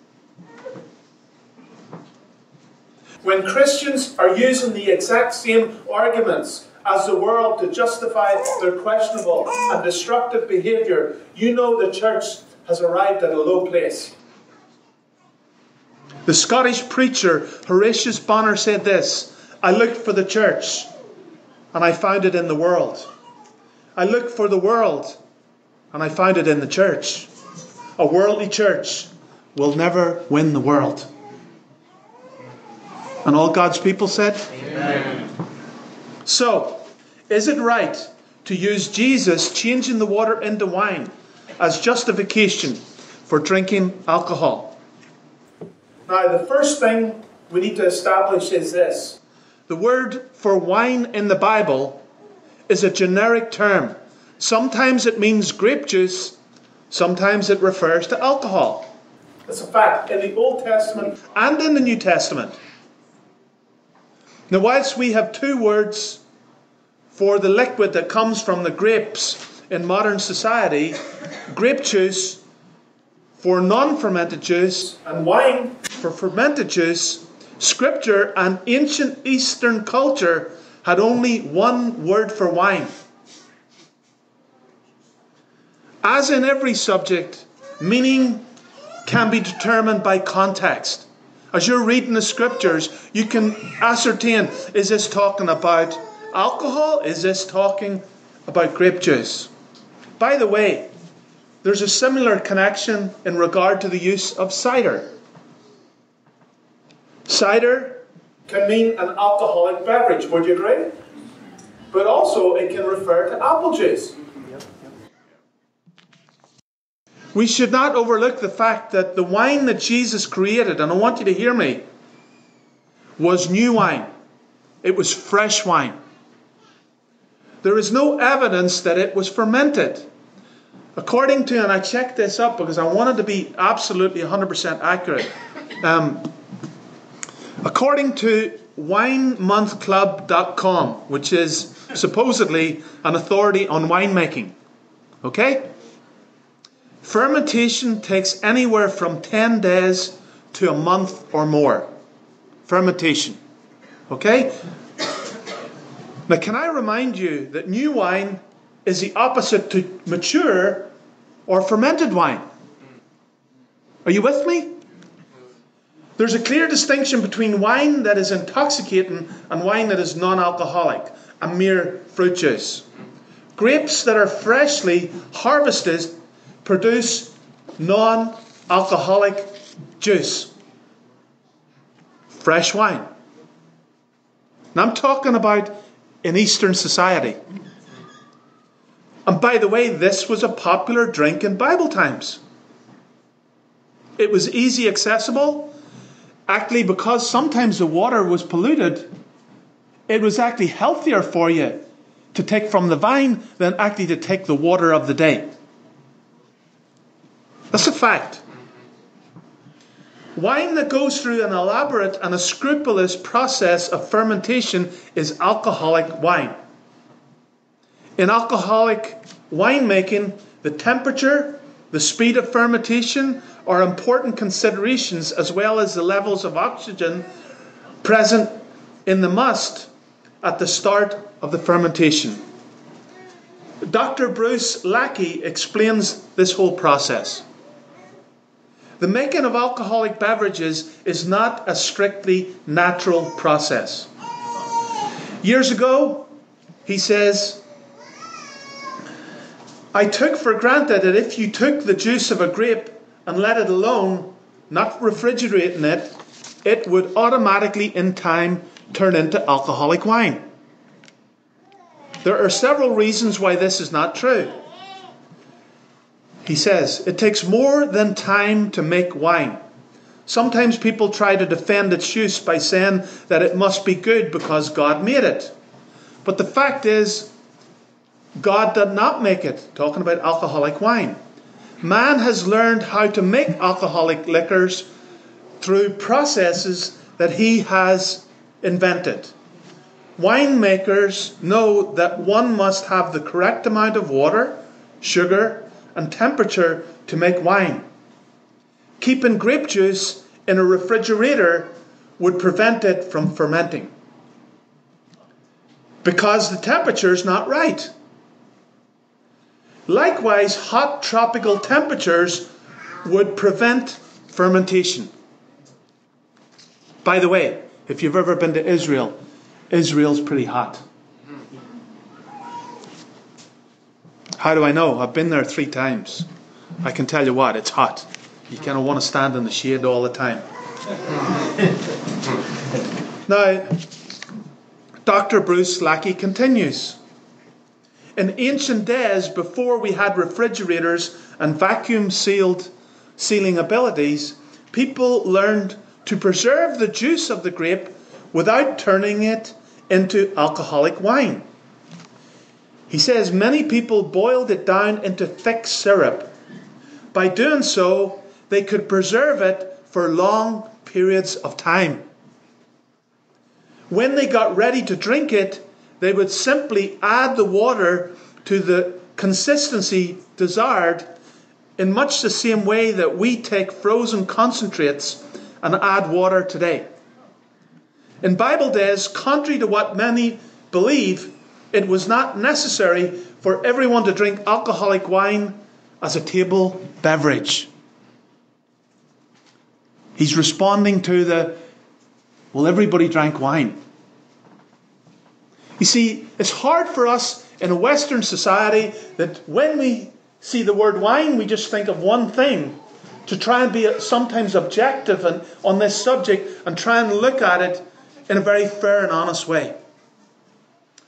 [SPEAKER 5] when Christians are using the exact same arguments as the world to justify their questionable and destructive behaviour, you know the church has arrived at a low place.
[SPEAKER 4] The Scottish preacher Horatius Bonner said this: I looked for the church and I found it in the world. I looked for the world and I found it in the church. A worldly church will never win the world. And all God's people said? Amen. So, is it right to use Jesus changing the water into wine as justification for drinking alcohol?
[SPEAKER 5] Now, the first thing we need to establish is this.
[SPEAKER 4] The word for wine in the Bible is a generic term. Sometimes it means grape juice, sometimes it refers to alcohol.
[SPEAKER 5] It's a fact. In the Old Testament
[SPEAKER 4] And in the New Testament. Now, whilst we have two words for the liquid that comes from the grapes in modern society, grape juice for non-fermented juice
[SPEAKER 5] and wine,
[SPEAKER 4] for fermented juice, Scripture and ancient Eastern culture had only one word for wine. As in every subject, meaning can be determined by context. As you're reading the Scriptures, you can ascertain, is this talking about alcohol? Is this talking about grape juice? By the way, there's a similar connection in regard to the use of cider. Cider
[SPEAKER 5] can mean an alcoholic beverage, would you agree? But also it can refer to apple juice.
[SPEAKER 4] We should not overlook the fact that the wine that Jesus created, and I want you to hear me, was new wine. It was fresh wine. There is no evidence that it was fermented. According to, and I checked this up because I wanted to be absolutely 100% accurate. According to winemonthclub.com, which is supposedly an authority on winemaking, okay? Fermentation takes anywhere from 10 days to a month or more. Fermentation, okay? Now, can I remind you that new wine is the opposite to mature or fermented wine? Are you with me? There's a clear distinction between wine that is intoxicating and wine that is non-alcoholic, a mere fruit juice. Grapes that are freshly harvested produce non-alcoholic juice. Fresh wine. Now I'm talking about in Eastern society. And by the way, this was a popular drink in Bible times. It was easy accessible. Actually, because sometimes the water was polluted, it was actually healthier for you to take from the vine than actually to take the water of the day. That's a fact. Wine that goes through an elaborate and a scrupulous process of fermentation is alcoholic wine. In alcoholic winemaking, the temperature, the speed of fermentation are important considerations, as well as the levels of oxygen present in the must at the start of the fermentation. Dr. Bruce Lackey explains this whole process. The making of alcoholic beverages is not a strictly natural process. Years ago, he says, I took for granted that if you took the juice of a grape and let it alone, not refrigerating it, it would automatically in time turn into alcoholic wine. There are several reasons why this is not true. He says, it takes more than time to make wine. Sometimes people try to defend its use by saying that it must be good because God made it. But the fact is, God did not make it. Talking about alcoholic wine. Man has learned how to make alcoholic liquors through processes that he has invented. Winemakers know that one must have the correct amount of water, sugar, and temperature to make wine. Keeping grape juice in a refrigerator would prevent it from fermenting, because the temperature is not right. Likewise, hot tropical temperatures would prevent fermentation. By the way, if you've ever been to Israel, Israel's pretty hot. How do I know? I've been there 3 times. I can tell you what, it's hot. You kind of want to stand in the shade all the time. Now, Dr. Bruce Lackey continues. In ancient days, before we had refrigerators and vacuum sealing abilities, people learned to preserve the juice of the grape without turning it into alcoholic wine. He says many people boiled it down into thick syrup. By doing so, they could preserve it for long periods of time. When they got ready to drink it, they would simply add the water to the consistency desired, in much the same way that we take frozen concentrates and add water today. In Bible days, contrary to what many believe, it was not necessary for everyone to drink alcoholic wine as a table beverage. He's responding to well, everybody drank wine. You see, it's hard for us in a Western society that when we see the word wine, we just think of one thing, to try and be sometimes objective on this subject and try and look at it in a very fair and honest way.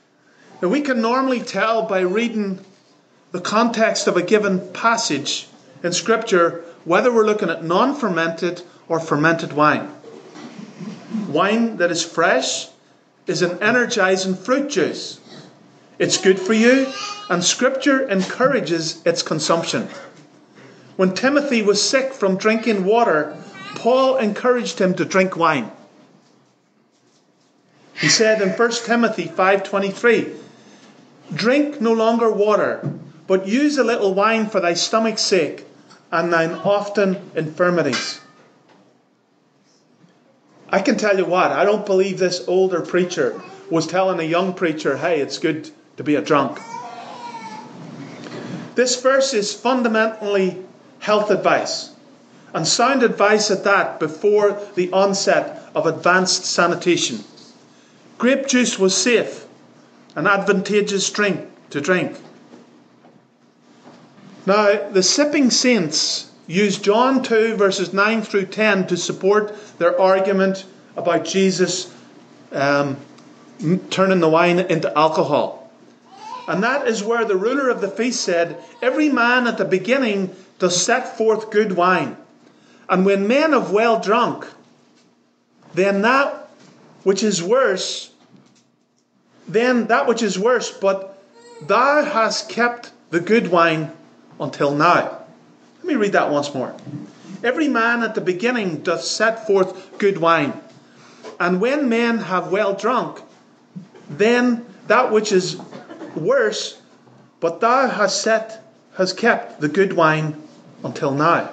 [SPEAKER 4] Now, we can normally tell by reading the context of a given passage in Scripture, whether we're looking at non-fermented or fermented wine. Wine that is fresh is an energizing fruit juice. It's good for you, and Scripture encourages its consumption. When Timothy was sick from drinking water, Paul encouraged him to drink wine. He said in 1 Timothy 5:23, "Drink no longer water, but use a little wine for thy stomach's sake and thine often infirmities." I can tell you what, I don't believe this older preacher was telling a young preacher, hey, it's good to be a drunk. This verse is fundamentally health advice, and sound advice at that, before the onset of advanced sanitation. Grape juice was safe, an advantageous drink to drink. Now, the sipping saints use John 2 verses 9 through 10 to support their argument about Jesus turning the wine into alcohol. And that is where the ruler of the feast said, "Every man at the beginning does set forth good wine. And when men have well drunk, then that which is worse, but thou hast kept the good wine until now." Let me read that once more. "Every man at the beginning doth set forth good wine. And when men have well drunk, then that which is worse, but thou hast kept the good wine until now."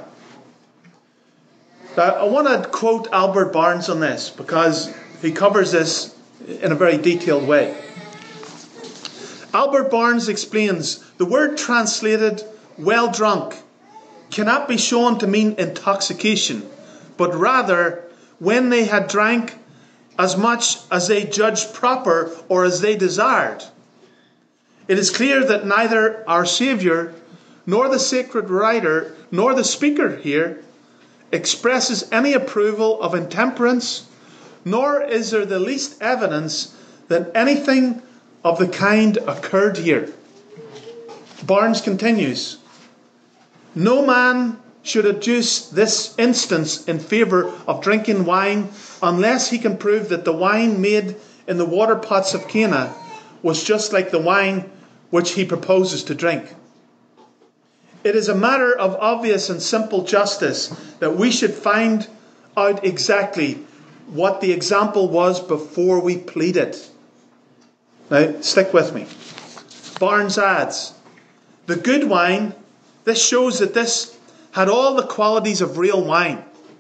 [SPEAKER 4] Now, I want to quote Albert Barnes on this, because he covers this in a very detailed way. Albert Barnes explains, the word translated well drunk cannot be shown to mean intoxication, but rather when they had drank as much as they judged proper or as they desired. It is clear that neither our Saviour, nor the sacred writer, nor the speaker here expresses any approval of intemperance, nor is there the least evidence that anything of the kind occurred here. Barnes continues, "No man should adduce this instance in favour of drinking wine unless he can prove that the wine made in the water pots of Cana was just like the wine which he proposes to drink. It is a matter of obvious and simple justice that we should find out exactly what the example was before we plead it." Now, stick with me. Barnes adds, "The good wine, this shows that this had all the qualities of real wine.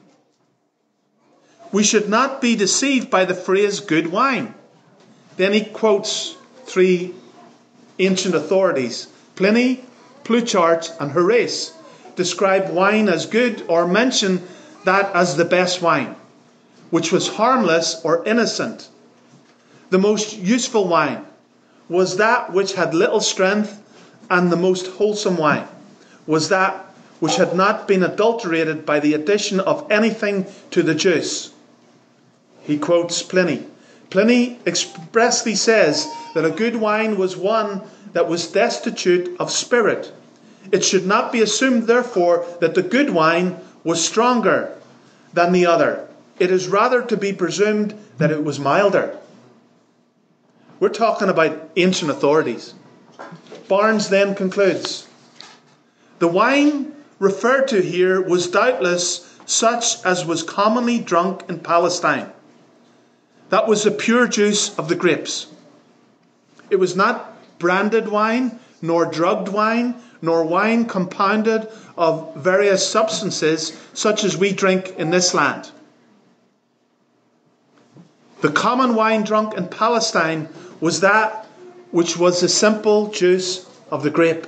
[SPEAKER 4] We should not be deceived by the phrase good wine." Then he quotes three ancient authorities. Pliny, Plutarch, and Horace describe wine as good, or mention that as the best wine, which was harmless or innocent. The most useful wine was that which had little strength, and the most wholesome wine was that which had not been adulterated by the addition of anything to the juice. He quotes Pliny. Pliny expressly says that a good wine was one that was destitute of spirit. It should not be assumed, therefore, that the good wine was stronger than the other. It is rather to be presumed that it was milder. We're talking about ancient authorities. Barnes then concludes, "The wine referred to here was doubtless such as was commonly drunk in Palestine. That was the pure juice of the grapes. It was not branded wine, nor drugged wine, nor wine compounded of various substances such as we drink in this land. The common wine drunk in Palestine was that which was the simple juice of the grape."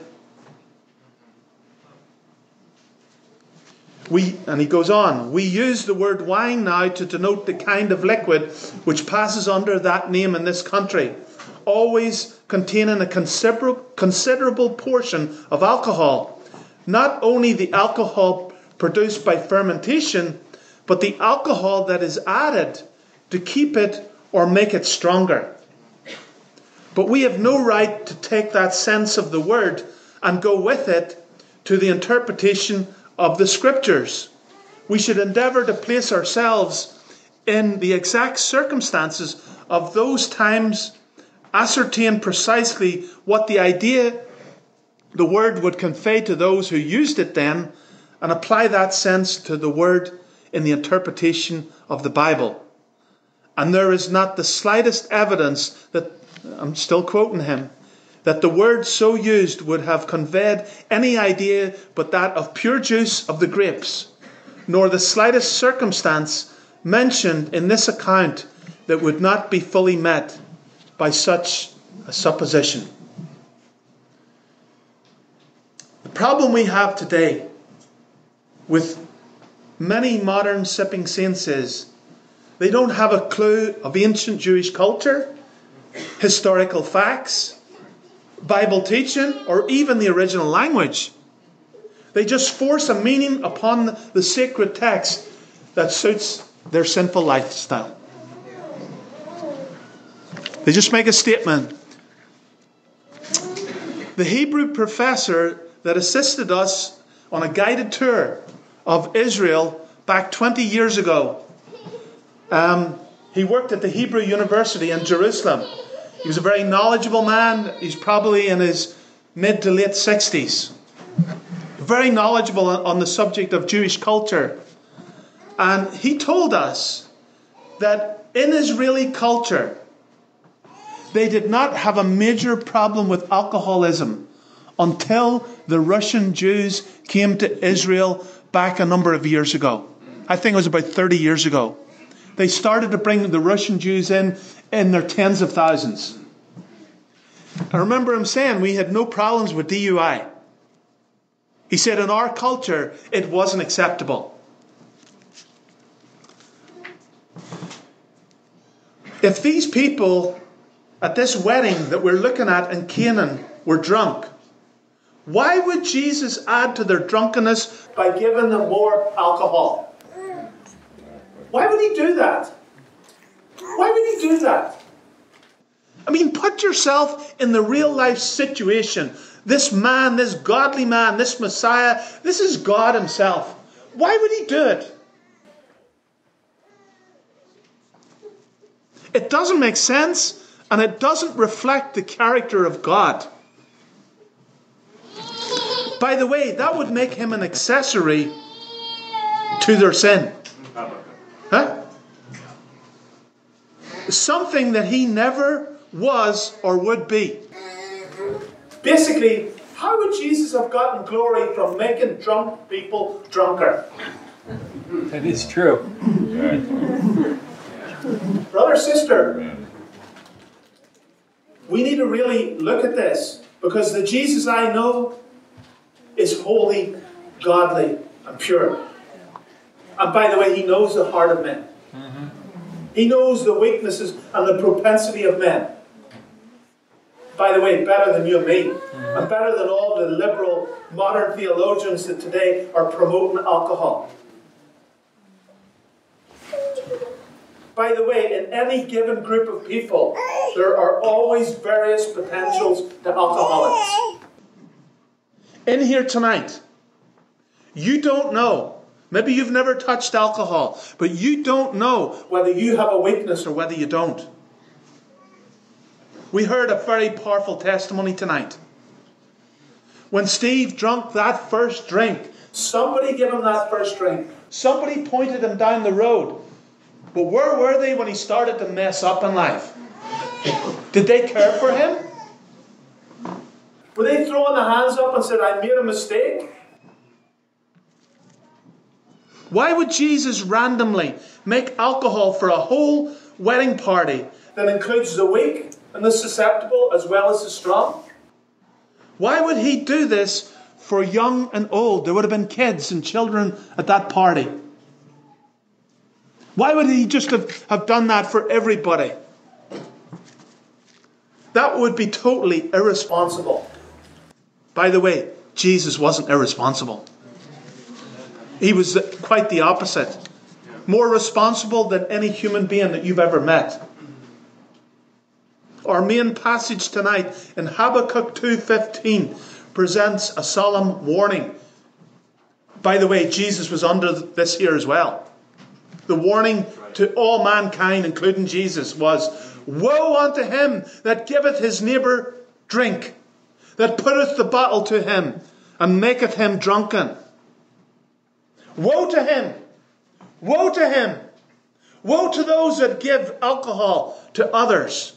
[SPEAKER 4] And he goes on, "We use the word wine now to denote the kind of liquid which passes under that name in this country, always containing a considerable portion of alcohol. Not only the alcohol produced by fermentation, but the alcohol that is added to keep it or make it stronger. But we have no right to take that sense of the word and go with it to the interpretation of the Scriptures. We should endeavour to place ourselves in the exact circumstances of those times, ascertain precisely what the word would convey to those who used it then, and apply that sense to the word in the interpretation of the Bible. And there is not the slightest evidence that, I'm still quoting him, that the word so used would have conveyed any idea but that of pure juice of the grapes, nor the slightest circumstance mentioned in this account that would not be fully met by such a supposition. The problem we have today with many modern sipping saints is they don't have a clue of ancient Jewish culture, historical facts, Bible teaching, or even the original language. They just force a meaning upon the sacred text that suits their sinful lifestyle. They just make a statement. The Hebrew professor that assisted us on a guided tour of Israel back 20 years ago, he worked at the Hebrew University in Jerusalem. He was a very knowledgeable man. He's probably in his mid to late 60s. Very knowledgeable on the subject of Jewish culture. And he told us that in Israeli culture, they did not have a major problem with alcoholism until the Russian Jews came to Israel back a number of years ago. I think it was about 30 years ago. They started to bring the Russian Jews in their tens of thousands. I remember him saying we had no problems with DUI. He said in our culture it wasn't acceptable. If these people at this wedding that we're looking at in Canaan were drunk, why would Jesus add to their drunkenness
[SPEAKER 5] by giving them more alcohol? Why would he do that? Why would he do that?
[SPEAKER 4] I mean, put yourself in the real life situation. This man, this godly man, this Messiah, this is God himself. Why would he do it? It doesn't make sense, and it doesn't reflect the character of God. By the way, that would make him an accessory to their sin. Huh? Something that he never was or would be.
[SPEAKER 5] Basically, how would Jesus have gotten glory from making drunk people drunker?
[SPEAKER 6] That is true.
[SPEAKER 5] Brother, sister, we need to really look at this, because the Jesus I know is holy, godly, and pure. And by the way, he knows the heart of men. He knows the weaknesses and the propensity of men. By the way, better than you and me. And better than all the liberal modern theologians that today are promoting alcohol. By the way, in any given group of people, there are always various potentials to alcoholics.
[SPEAKER 4] In here tonight, you don't know. Maybe you've never touched alcohol, but you don't know
[SPEAKER 5] Whether you have a weakness
[SPEAKER 4] or whether you don't. We heard a very powerful testimony tonight. When Steve drank that first drink,
[SPEAKER 5] somebody give him that first drink.
[SPEAKER 4] somebody pointed him down the road. But where were they when he started to mess up in life? Did they care for him?
[SPEAKER 5] Were they throwing their hands up and said, I made a mistake?
[SPEAKER 4] Why would Jesus randomly make alcohol for a whole wedding party
[SPEAKER 5] That includes the weak and the susceptible as well as the strong?
[SPEAKER 4] Why would he do this for young and old? There would have been kids and children at that party. Why would he just have done that for everybody? That would be totally irresponsible. By the way, Jesus wasn't irresponsible. He was quite the opposite. More responsible than any human being that you've ever met. Our main passage tonight in Habakkuk 2:15 presents a solemn warning. By the way, Jesus was under this here as well. The warning to all mankind, including Jesus, was, woe unto him that giveth his neighbour drink, that putteth the bottle to him, and maketh him drunken. Woe to him! Woe to him! Woe to those that give alcohol to others.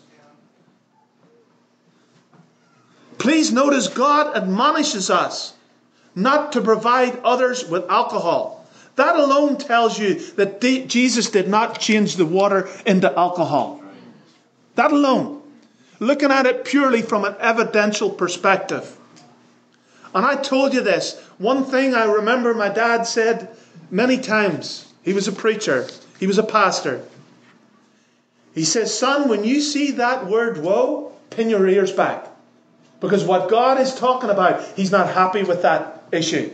[SPEAKER 4] Please notice God admonishes us not to provide others with alcohol. That alone tells you that Jesus did not change the water into alcohol. That alone. Looking at it purely from an evidential perspective. And I told you this. One thing I remember my dad said many times. He was a preacher. He was a pastor. He says, son, when you see that word woe, pin your ears back. Because what God is talking about, He's not happy with that issue.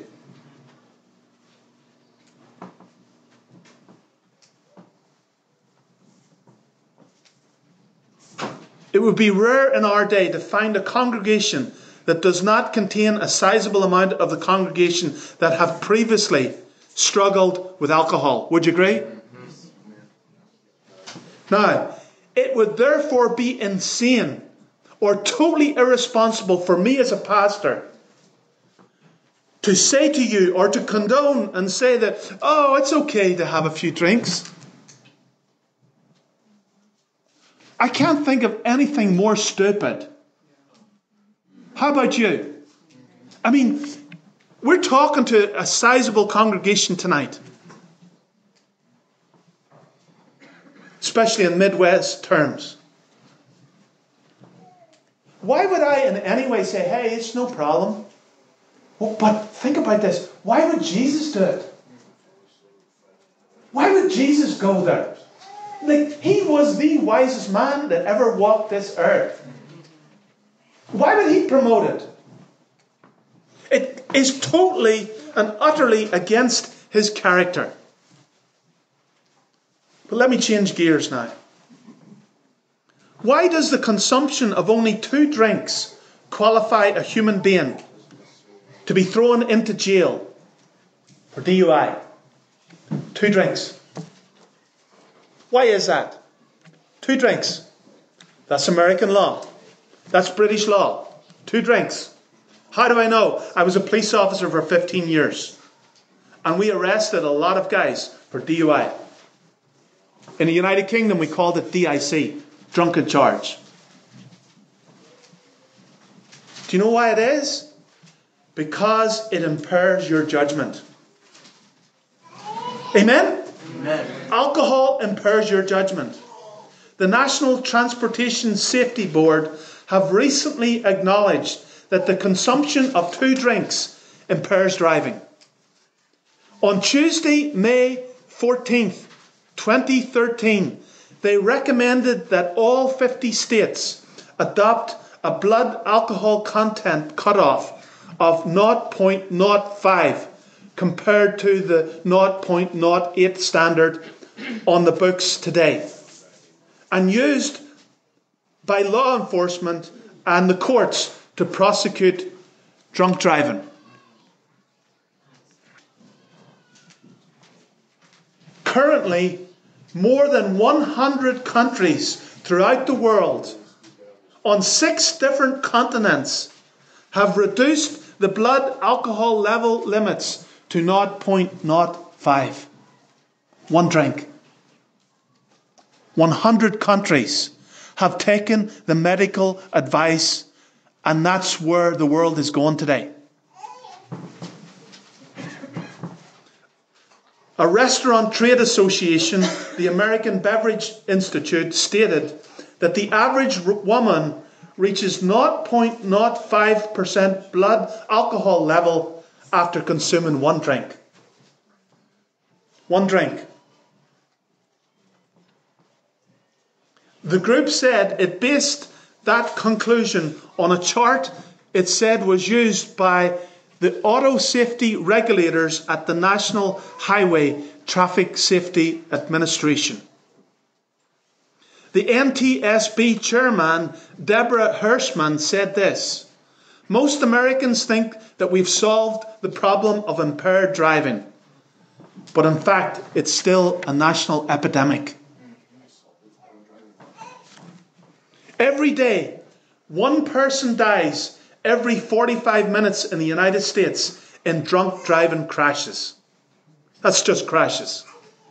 [SPEAKER 4] It would be rare in our day to find a congregation that does not contain a sizable amount of the congregation that have previously struggled with alcohol. Would you agree? Now, it would therefore be insane or totally irresponsible for me as a pastor to say to you or to condone and say that, oh, it's okay to have a few drinks. I can't think of anything more stupid. How about you? I mean, we're talking to a sizable congregation tonight. Especially in Midwest terms. Why would I in any way say, hey, it's no problem? Well, but think about this. Why would Jesus do it? Why would Jesus go there? Like, He was the wisest man that ever walked this earth. Why would He promote it? It is totally and utterly against His character. But let me change gears now. Why does the consumption of only 2 drinks qualify a human being to be thrown into jail for DUI? 2 drinks. Why is that? 2 drinks. That's American law. That's British law. 2 drinks. How do I know? I was a police officer for 15 years. And we arrested a lot of guys for DUI. In the United Kingdom, we called it DIC, drunken charge. Do you know why it is? Because it impairs your judgment. Amen? Amen. Alcohol impairs your judgment. The National Transportation Safety Board have recently acknowledged that the consumption of 2 drinks impairs driving. On Tuesday, May 14th, 2013, they recommended that all 50 states adopt a blood alcohol content cutoff of 0.05 compared to the 0.08 standard on the books today, and used by law enforcement and the courts to prosecute drunk driving. Currently, more than 100 countries throughout the world, on 6 different continents, have reduced the blood alcohol level limits to 0.05. 1 drink. 100 countries have taken the medical advice, and that's where the world is going today. A restaurant trade association, the American Beverage Institute, stated that the average woman reaches 0.05% blood alcohol level after consuming 1 drink. 1 drink. The group said it based that conclusion on a chart it said was used by the auto safety regulators at the National Highway Traffic Safety Administration. The NTSB chairman, Deborah Hirschman, said this: Most Americans think that we've solved the problem of impaired driving. But in fact, it's still a national epidemic. Every day, one person dies every 45 minutes in the United States in drunk driving crashes. That's just crashes.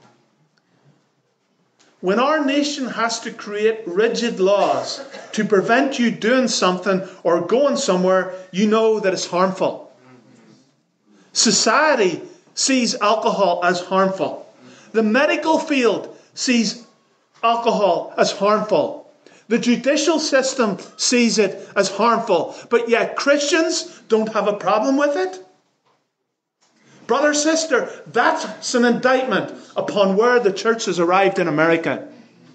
[SPEAKER 4] When our nation has to create rigid laws to prevent you doing something or going somewhere, you know that it's harmful. Society sees alcohol as harmful. The medical field sees alcohol as harmful. The judicial system sees it as harmful. But yet Christians don't have a problem with it. Brother, sister, that's an indictment upon where the church has arrived in America.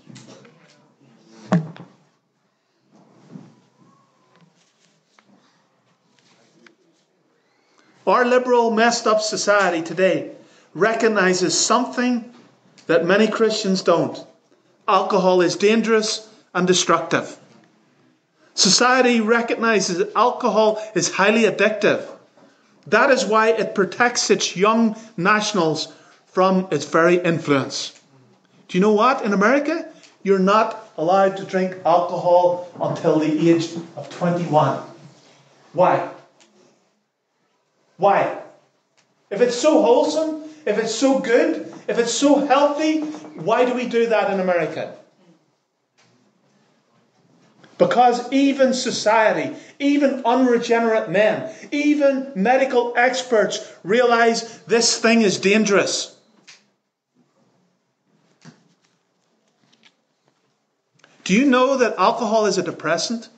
[SPEAKER 4] Our liberal, messed up society today recognizes something that many Christians don't. Alcohol is dangerous and destructive. Society recognizes that alcohol is highly addictive. That is why it protects its young nationals from its very influence. Do you know what? In America, you're not allowed to drink alcohol until the age of 21. Why? Why? If it's so wholesome, if it's so good, if it's so healthy, why do we do that in America? Because even society, even unregenerate men, even medical experts realize this thing is dangerous. Do you know that alcohol is a depressant?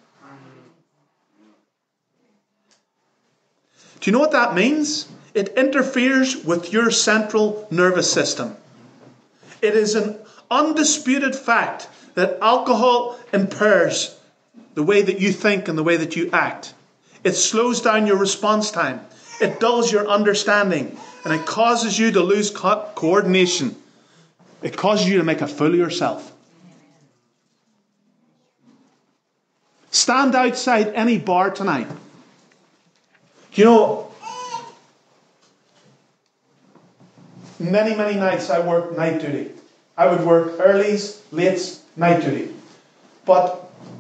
[SPEAKER 4] Do you know what that means? It interferes with your central nervous system. It is an undisputed fact that alcohol impairs the way that you think and the way that you act. It slows down your response time. It dulls your understanding. And it causes you to lose coordination. It causes you to make a fool of yourself. Stand outside any bar tonight. You know, many nights I worked night duty. I would work earlies, lates, night duty. But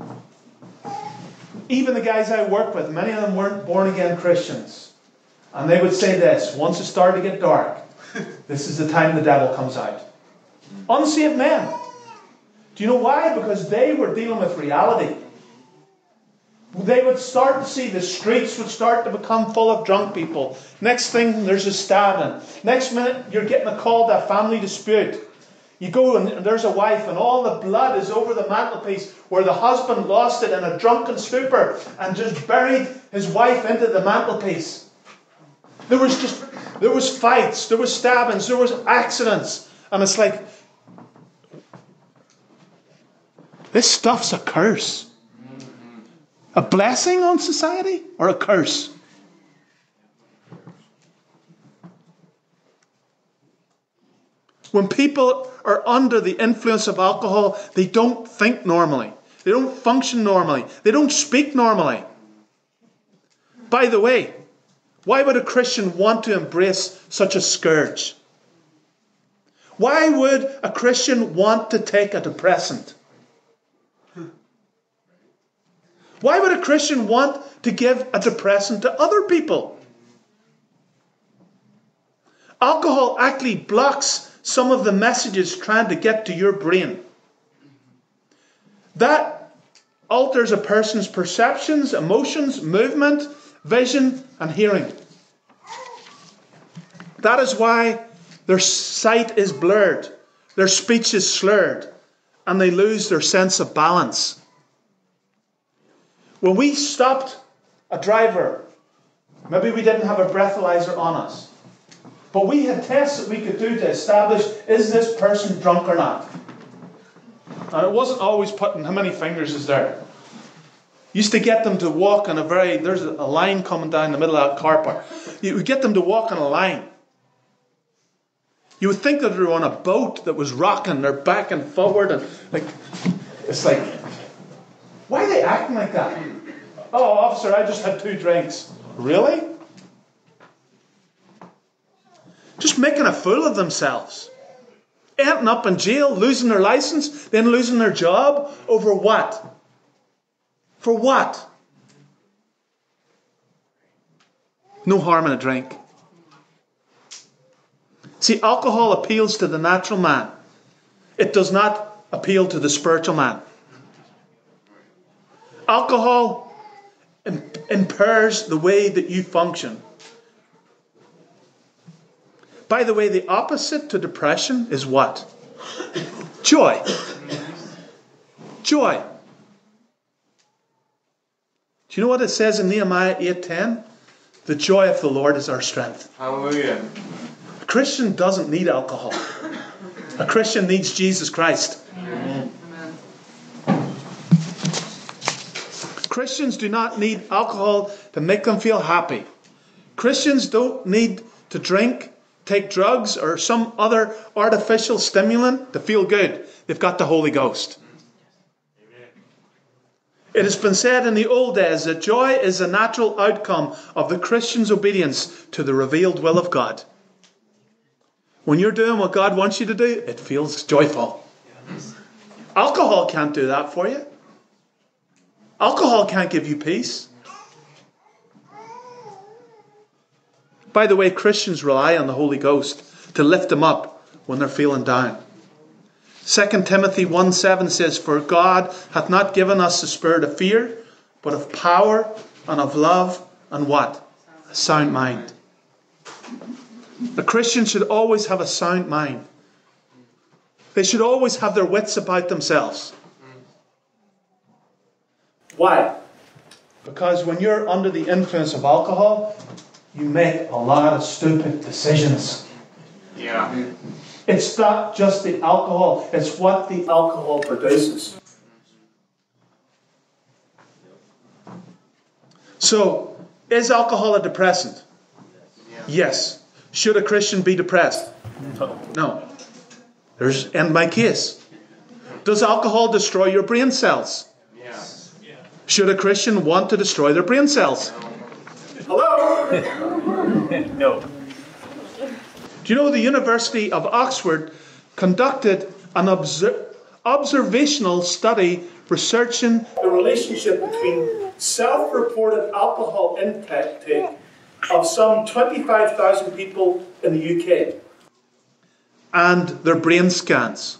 [SPEAKER 4] even the guys I worked with, many of them weren't born-again Christians. And they would say this: once it started to get dark, this is the time the devil comes out. Unsaved men. Do you know why? Because they were dealing with reality. They would start to see the streets would start to become full of drunk people. Next thing, there's a stabbing. Next minute, you're getting a call to a family dispute. You go and there's a wife and all the blood is over the mantelpiece where the husband lost it in a drunken stupor and just buried his wife into the mantelpiece. There was fights, there was stabbings, there was accidents. And it's like, this stuff's a curse. A blessing on society or a curse? When people are under the influence of alcohol, they don't think normally. They don't function normally. They don't speak normally. By the way, why would a Christian want to embrace such a scourge? Why would a Christian want to take a depressant? Why would a Christian want to give a depressant to other people? Alcohol actually blocks some of the messages trying to get to your brain. That alters a person's perceptions, emotions, movement, vision, and hearing. That is why their sight is blurred, their speech is slurred, and they lose their sense of balance. When we stopped a driver, maybe we didn't have a breathalyzer on us, but we had tests that we could do to establish, is this person drunk or not? And it wasn't always putting how many fingers is there. Used to get them to walk on there's a line coming down the middle of that car park. You would get them to walk on a line. You would think that they were on a boat that was rocking, they're back and forward, and it's like, why are they acting like that? Oh, officer, I just had 2 drinks. Really? Just making a fool of themselves. Ending up in jail, losing their license, then losing their job. Over what? For what? No harm in a drink. See, alcohol appeals to the natural man. It does not appeal to the spiritual man. Alcohol impairs the way that you function. By the way, the opposite to depression is what? Joy. Joy. Do you know what it says in Nehemiah 8:10? The joy of the Lord is our strength.
[SPEAKER 6] Hallelujah.
[SPEAKER 4] A Christian doesn't need alcohol. A Christian needs Jesus Christ.
[SPEAKER 6] Amen.
[SPEAKER 4] Christians do not need alcohol to make them feel happy. Christians don't need to drink, take drugs, or some other artificial stimulant to feel good. They've got the Holy Ghost. It has been said in the old days that joy is a natural outcome of the Christian's obedience to the revealed will of God. When you're doing what God wants you to do, it feels joyful. Alcohol can't do that for you. Alcohol can't give you peace. By the way, Christians rely on the Holy Ghost to lift them up when they're feeling down. 2 Timothy 1:7 says, "For God hath not given us the spirit of fear, but of power and of love and what? A sound mind." A Christian should always have a sound mind. They should always have their wits about themselves.
[SPEAKER 5] Why?
[SPEAKER 4] Because when you're under the influence of alcohol, you make a lot of stupid decisions.
[SPEAKER 6] Yeah.
[SPEAKER 4] It's not just the alcohol, it's what the alcohol produces. So, is alcohol a depressant? Yes. Should a Christian be depressed? No. There's in my case. Does alcohol destroy your brain cells?
[SPEAKER 6] Yeah.
[SPEAKER 4] Should a Christian want to destroy their brain cells?
[SPEAKER 5] Hello?
[SPEAKER 6] No.
[SPEAKER 4] Do you know the University of Oxford conducted an observational study researching
[SPEAKER 5] The relationship between self-reported alcohol intake of some 25,000 people in the UK.
[SPEAKER 4] and their brain scans?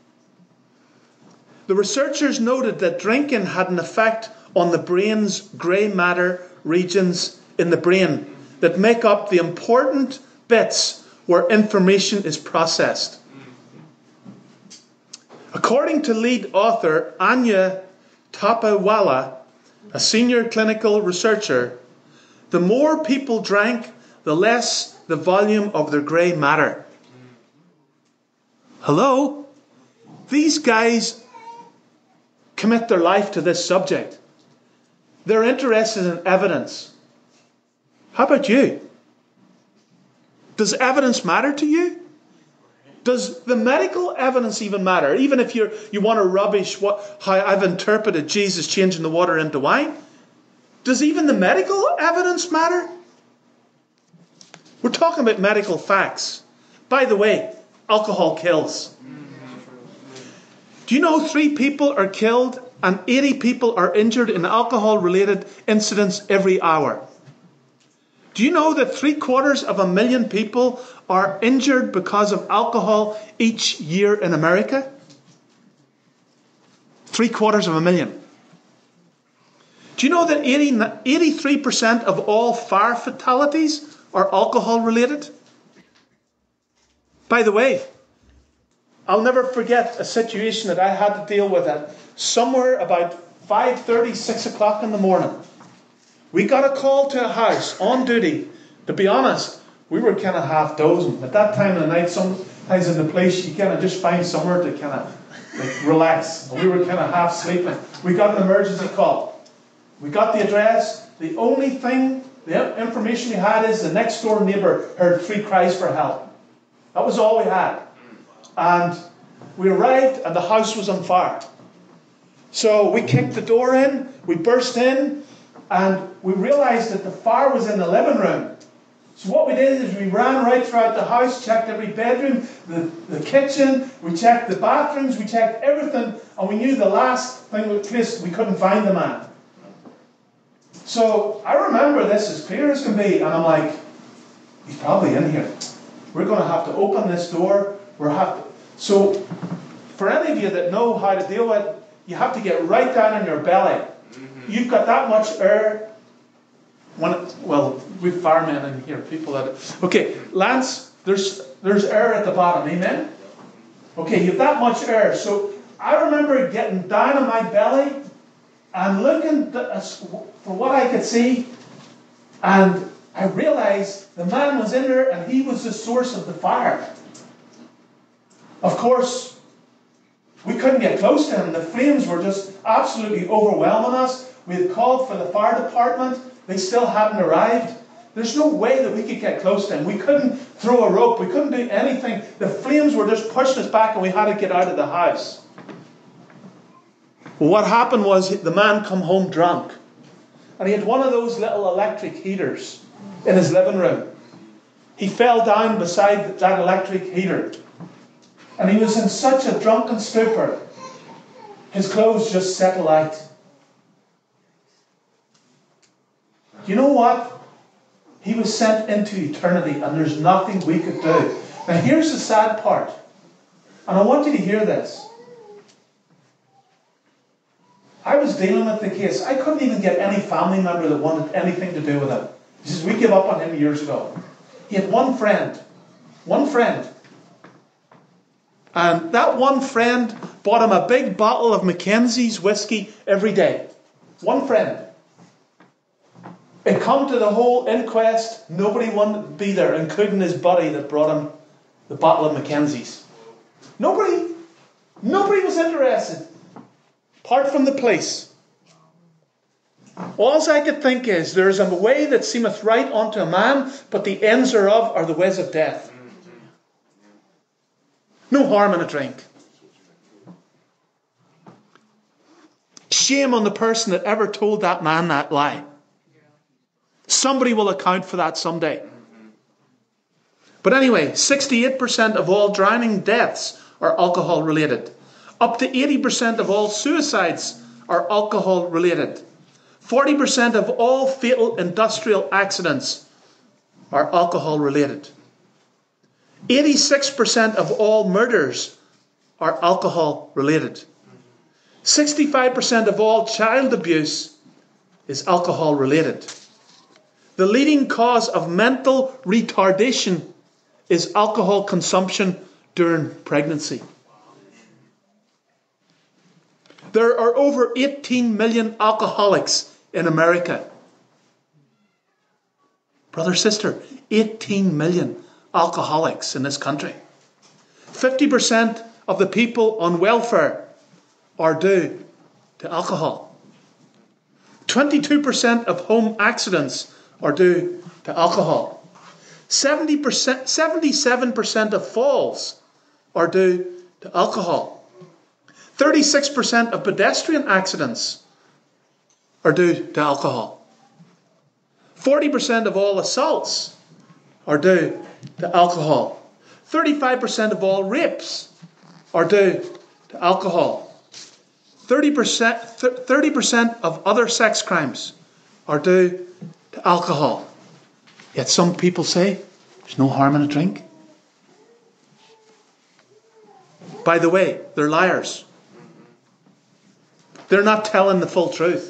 [SPEAKER 4] The researchers noted that drinking had an effect on the brain's grey matter regions in the brain that make up the important bits where information is processed. According to lead author Anya Tapawala, a senior clinical researcher, the more people drank, the less the volume of their grey matter. Hello? These guys commit their life to this subject. They're interested in evidence. How about you? Does evidence matter to you? Does the medical evidence even matter? Even if you want to rubbish how I've interpreted Jesus changing the water into wine? Does even the medical evidence matter? We're talking about medical facts. By the way, alcohol kills. Do you know 3 people are killed and 80 people are injured in alcohol-related incidents every hour? Do you know that 750,000 people are injured because of alcohol each year in America? 750,000. Do you know that 83% of all fire fatalities are alcohol-related? By the way, I'll never forget a situation that I had to deal with at somewhere about 5:30, 6 o'clock in the morning. We got a call to a house on duty. To be honest, we were kind of half dozing. At that time of the night, sometimes in the place, you kind of just find somewhere to kind of relax. We were kind of half sleeping. We got an emergency call. We got the address. The only thing, the information we had is the next door neighbour heard 3 cries for help. That was all we had. And we arrived and the house was on fire. So we kicked the door in, we burst in, and we realised that the fire was in the living room. So what we did is we ran right throughout the house, checked every bedroom, the kitchen, we checked the bathrooms, we checked everything, and we knew the last thing was place we couldn't find the man. So I remember this as clear as can be, and I'm like, he's probably in here. We're going to have to open this door. So for any of you that know how to deal with it, you have to get right down in your belly. You've got that much air. We've firemen in here, people that... Okay, Lance, there's air at the bottom, amen? Okay, you have that much air. So I remember getting down on my belly and looking for what I could see, and I realized the man was in there and he was the source of the fire. Of course, we couldn't get close to him. The flames were just absolutely overwhelming us. We had called for the fire department. They still hadn't arrived. There's no way that we could get close to him. We couldn't throw a rope. We couldn't do anything. The flames were just pushing us back and we had to get out of the house. Well, what happened was the man come home drunk. And he had one of those little electric heaters in his living room. He fell down beside that electric heater. And he was in such a drunken stupor. His clothes just settled out. You know what? He was sent into eternity and there's nothing we could do. Now here's the sad part. And I want you to hear this. I was dealing with the case. I couldn't even get any family member that wanted anything to do with him. He says, we gave up on him years ago. He had one friend. One friend. And that one friend bought him a big bottle of Mackenzie's whiskey every day. One friend. It come to the whole inquest. Nobody wanted to be there, including his buddy that brought him the bottle of Mackenzie's. Nobody was interested. Apart from the police. All I could think is, there is a way that seemeth right unto a man, but the ends thereof are the ways of death. No harm in a drink. Shame on the person that ever told that man that lie. Somebody will account for that someday. But anyway, 68% of all drowning deaths are alcohol related. Up to 80% of all suicides are alcohol related. 40% of all fatal industrial accidents are alcohol related. 86% of all murders are alcohol related. 65% of all child abuse is alcohol related. The leading cause of mental retardation is alcohol consumption during pregnancy. There are over 18 million alcoholics in America. Brother, sister, 18 million alcoholics in this country. 50% of the people on welfare are due to alcohol. 22% of home accidents are due to alcohol. 77% of falls are due to alcohol. 36% of pedestrian accidents are due to alcohol. 40% of all assaults are due to alcohol. 35% of all rapes are due to alcohol. 30% of other sex crimes are due to alcohol. Yet some people say there's no harm in a drink. By the way, they're liars. They're not telling the full truth.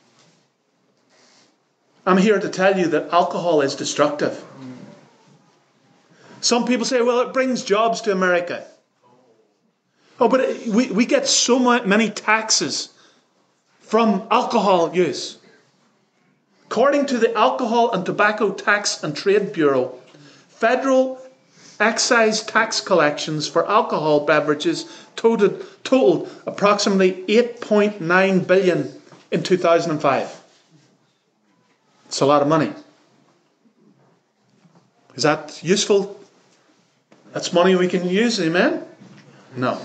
[SPEAKER 4] I'm here to tell you that alcohol is destructive. Some people say, well, it brings jobs to America. Oh, but we get so many taxes from alcohol use. According to the Alcohol and Tobacco Tax and Trade Bureau, federal excise tax collections for alcohol beverages totaled approximately $8.9 billion in 2005. It's a lot of money. Is that useful? That's money we can use, amen? No.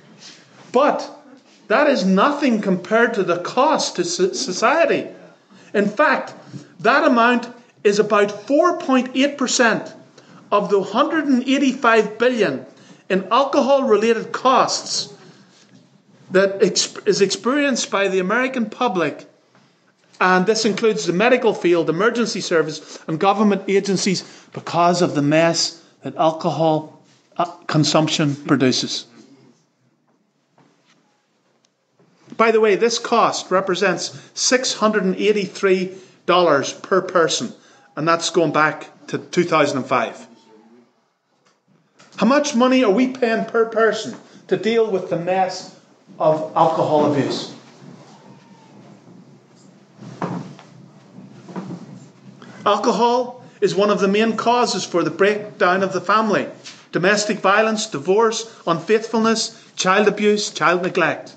[SPEAKER 4] But that is nothing compared to the cost to society. In fact, that amount is about 4.8% of the 185 billion in alcohol-related costs that is experienced by the American public, and this includes the medical field, emergency service, and government agencies, because of the mess that alcohol consumption produces. By the way, this cost represents $683 per person, and that's going back to 2005. How much money are we paying per person to deal with the mess of alcohol abuse? Alcohol is one of the main causes for the breakdown of the family. Domestic violence, divorce, unfaithfulness, child abuse, child neglect.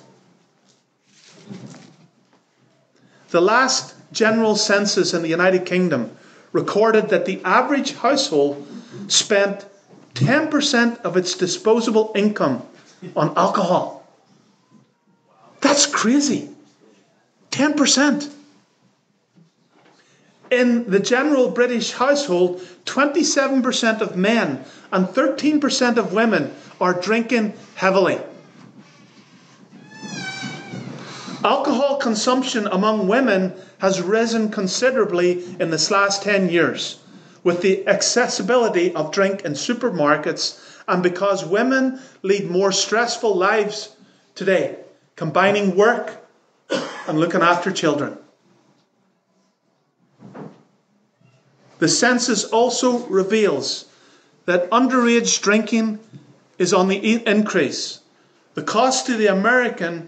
[SPEAKER 4] The last general census in the United Kingdom recorded that the average household spent 10% of its disposable income on alcohol. That's crazy. 10%. In the general British household, 27% of men and 13% of women are drinking heavily. Alcohol consumption among women has risen considerably in this last 10 years with the accessibility of drink in supermarkets, and because women lead more stressful lives today, combining work and looking after children. The census also reveals that underage drinking is on the increase. The cost to the American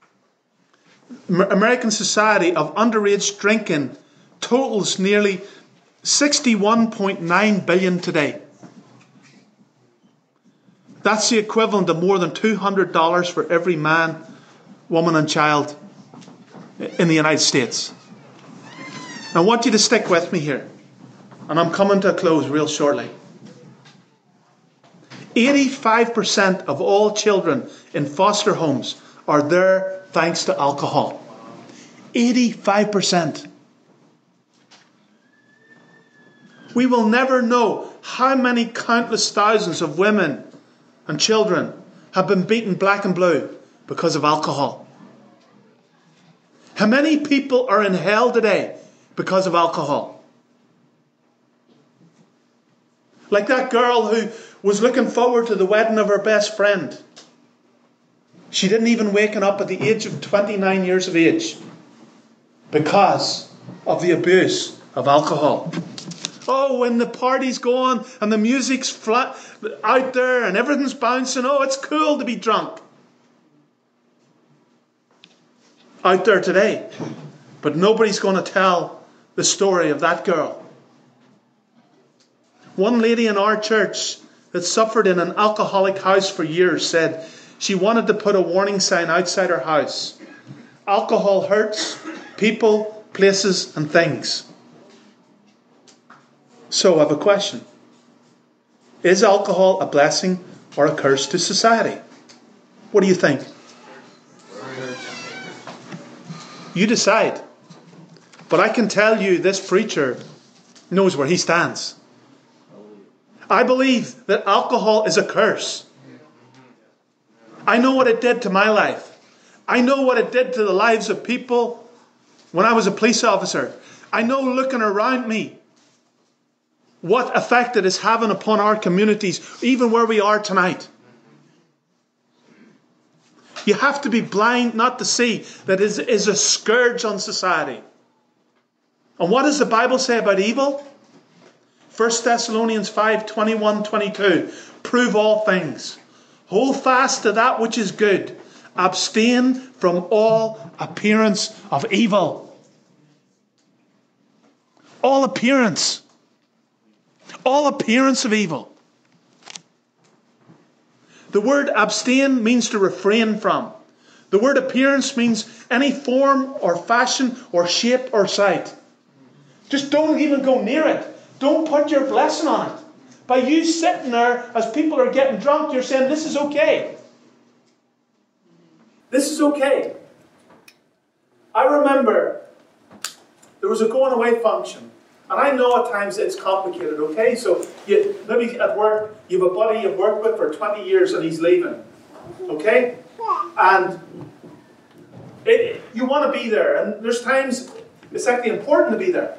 [SPEAKER 4] society of underage drinking totals nearly $61.9 billion today. That's the equivalent of more than $200 for every man, woman and child in the United States. I want you to stick with me here, and I'm coming to a close real shortly. 85% of all children in foster homes are there thanks to alcohol. 85%. We will never know how many countless thousands of women and children have been beaten black and blue because of alcohol. How many people are in hell today because of alcohol? Like that girl who was looking forward to the wedding of her best friend. She didn't even waken up at the age of 29 years of age because of the abuse of alcohol. Oh, when the party's going and the music's flat out there and everything's bouncing, oh, it's cool to be drunk. Out there today. But nobody's going to tell the story of that girl. One lady in our church that suffered in an alcoholic house for years said she wanted to put a warning sign outside her house. Alcohol hurts people, places, and things. So I have a question. Is alcohol a blessing or a curse to society? What do you think? You decide. But I can tell you this preacher knows where he stands. I believe that alcohol is a curse. I know what it did to my life. I know what it did to the lives of people when I was a police officer. I know, looking around me, what effect it is having upon our communities, even where we are tonight. You have to be blind not to see that it is a scourge on society. And what does the Bible say about evil? 1 Thessalonians 5:21-22. Prove all things. Hold fast to that which is good. Abstain from all appearance of evil. All appearance. All appearance of evil. The word abstain means to refrain from. The word appearance means any form or fashion or shape or sight. Just don't even go near it. Don't put your blessing on it. By you sitting there as people are getting drunk, you're saying this is okay.
[SPEAKER 5] This is okay. I remember the there was a going away function. And I know at times it's complicated, okay? So maybe at work, you have a buddy you've worked with for 20 years and he's leaving, okay? And you want to be there. And there's times it's actually important to be there.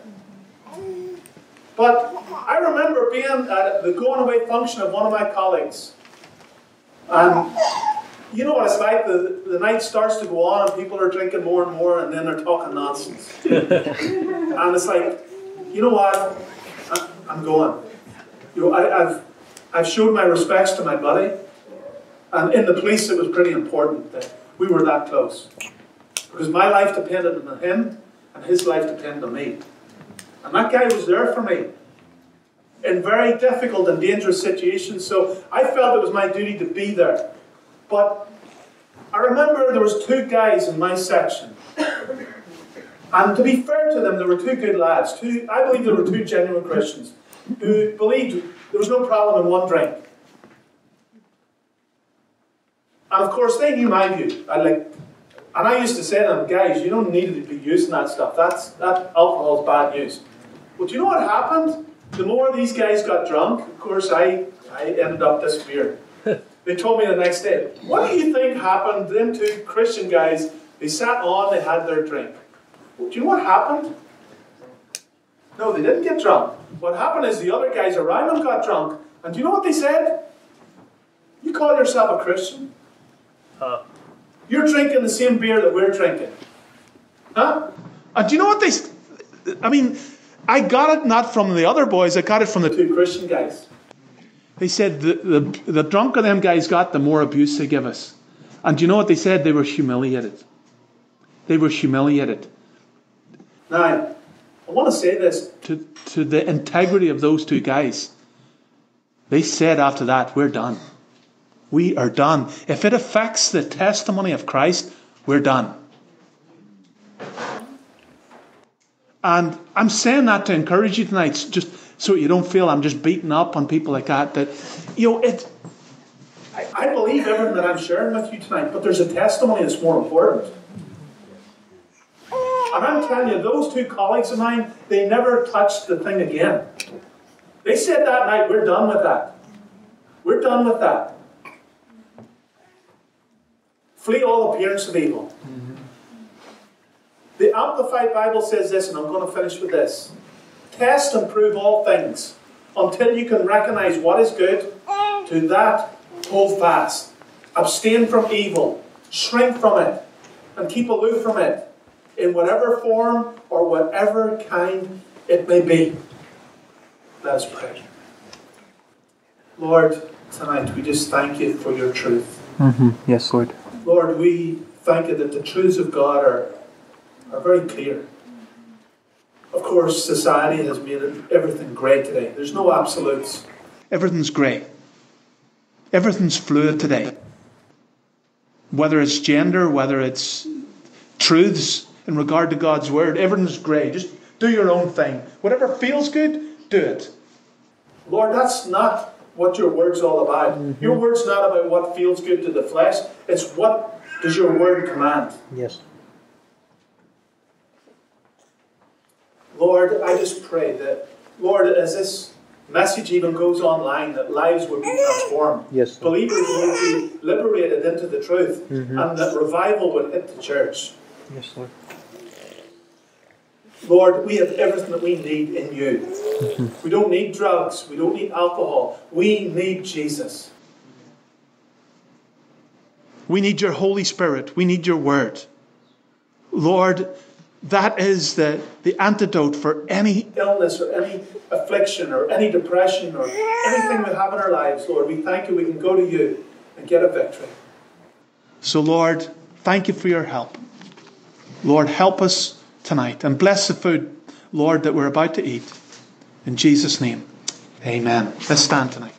[SPEAKER 5] But I remember being at the going away function of one of my colleagues. And you know what it's like, the night starts to go on and people are drinking more and more and then they're talking nonsense. And it's like, you know what, I'm going. You know, I've showed my respects to my buddy. And in the police it was pretty important that we were that close. Because my life depended on him and his life depended on me. And that guy was there for me in very difficult and dangerous situations. So I felt it was my duty to be there. But I remember there was 2 guys in my section. And to be fair to them, they were 2 good lads. I believe there were 2 genuine Christians who believed there was no problem in one drink. And of course, they knew my view. And I used to say to them, guys, you don't need to be using that stuff. That alcohol is bad news. But do you know what happened? The more these guys got drunk, of course, I ended up disappearing. They told me the next day, what do you think happened? Them 2 Christian guys, they sat on, they had their drink. Do you know what happened? No, they didn't get drunk. What happened is the other guys around them got drunk. And do you know what they said? You call yourself a Christian? You're drinking the same beer that we're drinking. Huh?
[SPEAKER 4] And do you know what I got it not from the other boys, I got it from the
[SPEAKER 5] 2 Christian guys.
[SPEAKER 4] They said the drunker them guys got, the more abuse they give us. And do you know what they said? They were humiliated. They were humiliated.
[SPEAKER 5] Now, I want to say this.
[SPEAKER 4] To the integrity of those 2 guys. They said after that, we're done. We are done. If it affects the testimony of Christ, we're done. And I'm saying that to encourage you tonight, just so you don't feel I'm just beating up on people like that.
[SPEAKER 5] I believe everything that I'm sharing with you tonight, but there's a testimony that's more important. And I'm telling you, those 2 colleagues of mine, they never touched the thing again. They said that night, we're done with that. We're done with that. Flee all appearance of evil. Mm-hmm. The Amplified Bible says this, and I'm going to finish with this. Test and prove all things until you can recognize what is good. To that, hold fast. Abstain from evil. Shrink from it. And keep aloof from it. In whatever form or whatever kind it may be. Let us pray. Lord, tonight we just thank you for your truth.
[SPEAKER 6] Mm-hmm. Yes, Lord.
[SPEAKER 5] Lord, we thank you that the truths of God are very clear. Of course, society has made everything grey today. There's no absolutes.
[SPEAKER 4] Everything's grey. Everything's fluid today. Whether it's gender, whether it's truths in regard to God's word, everything's grey. Just do your own thing. Whatever feels good, do it.
[SPEAKER 5] Lord, that's not what your word's all about. Mm-hmm. Your word's not about what feels good to the flesh. It's what does your word command.
[SPEAKER 6] Yes.
[SPEAKER 5] Lord, I just pray that, Lord, as this message even goes online, that lives would be transformed.
[SPEAKER 6] Yes.
[SPEAKER 5] Believers would be liberated into the truth. Mm-hmm. And that revival would hit the church.
[SPEAKER 6] Yes, Lord.
[SPEAKER 5] Lord, we have everything that we need in you. Mm-hmm. We don't need drugs. We don't need alcohol. We need Jesus.
[SPEAKER 4] We need your Holy Spirit. We need your word. Lord, that is the antidote for any
[SPEAKER 5] illness or any affliction or any depression or anything we have in our lives. Lord, we thank you. We can go to you and get a victory.
[SPEAKER 4] So, Lord, thank you for your help. Lord, help us tonight and bless the food, Lord, that we're about to eat. In Jesus' name, amen. Let's stand tonight.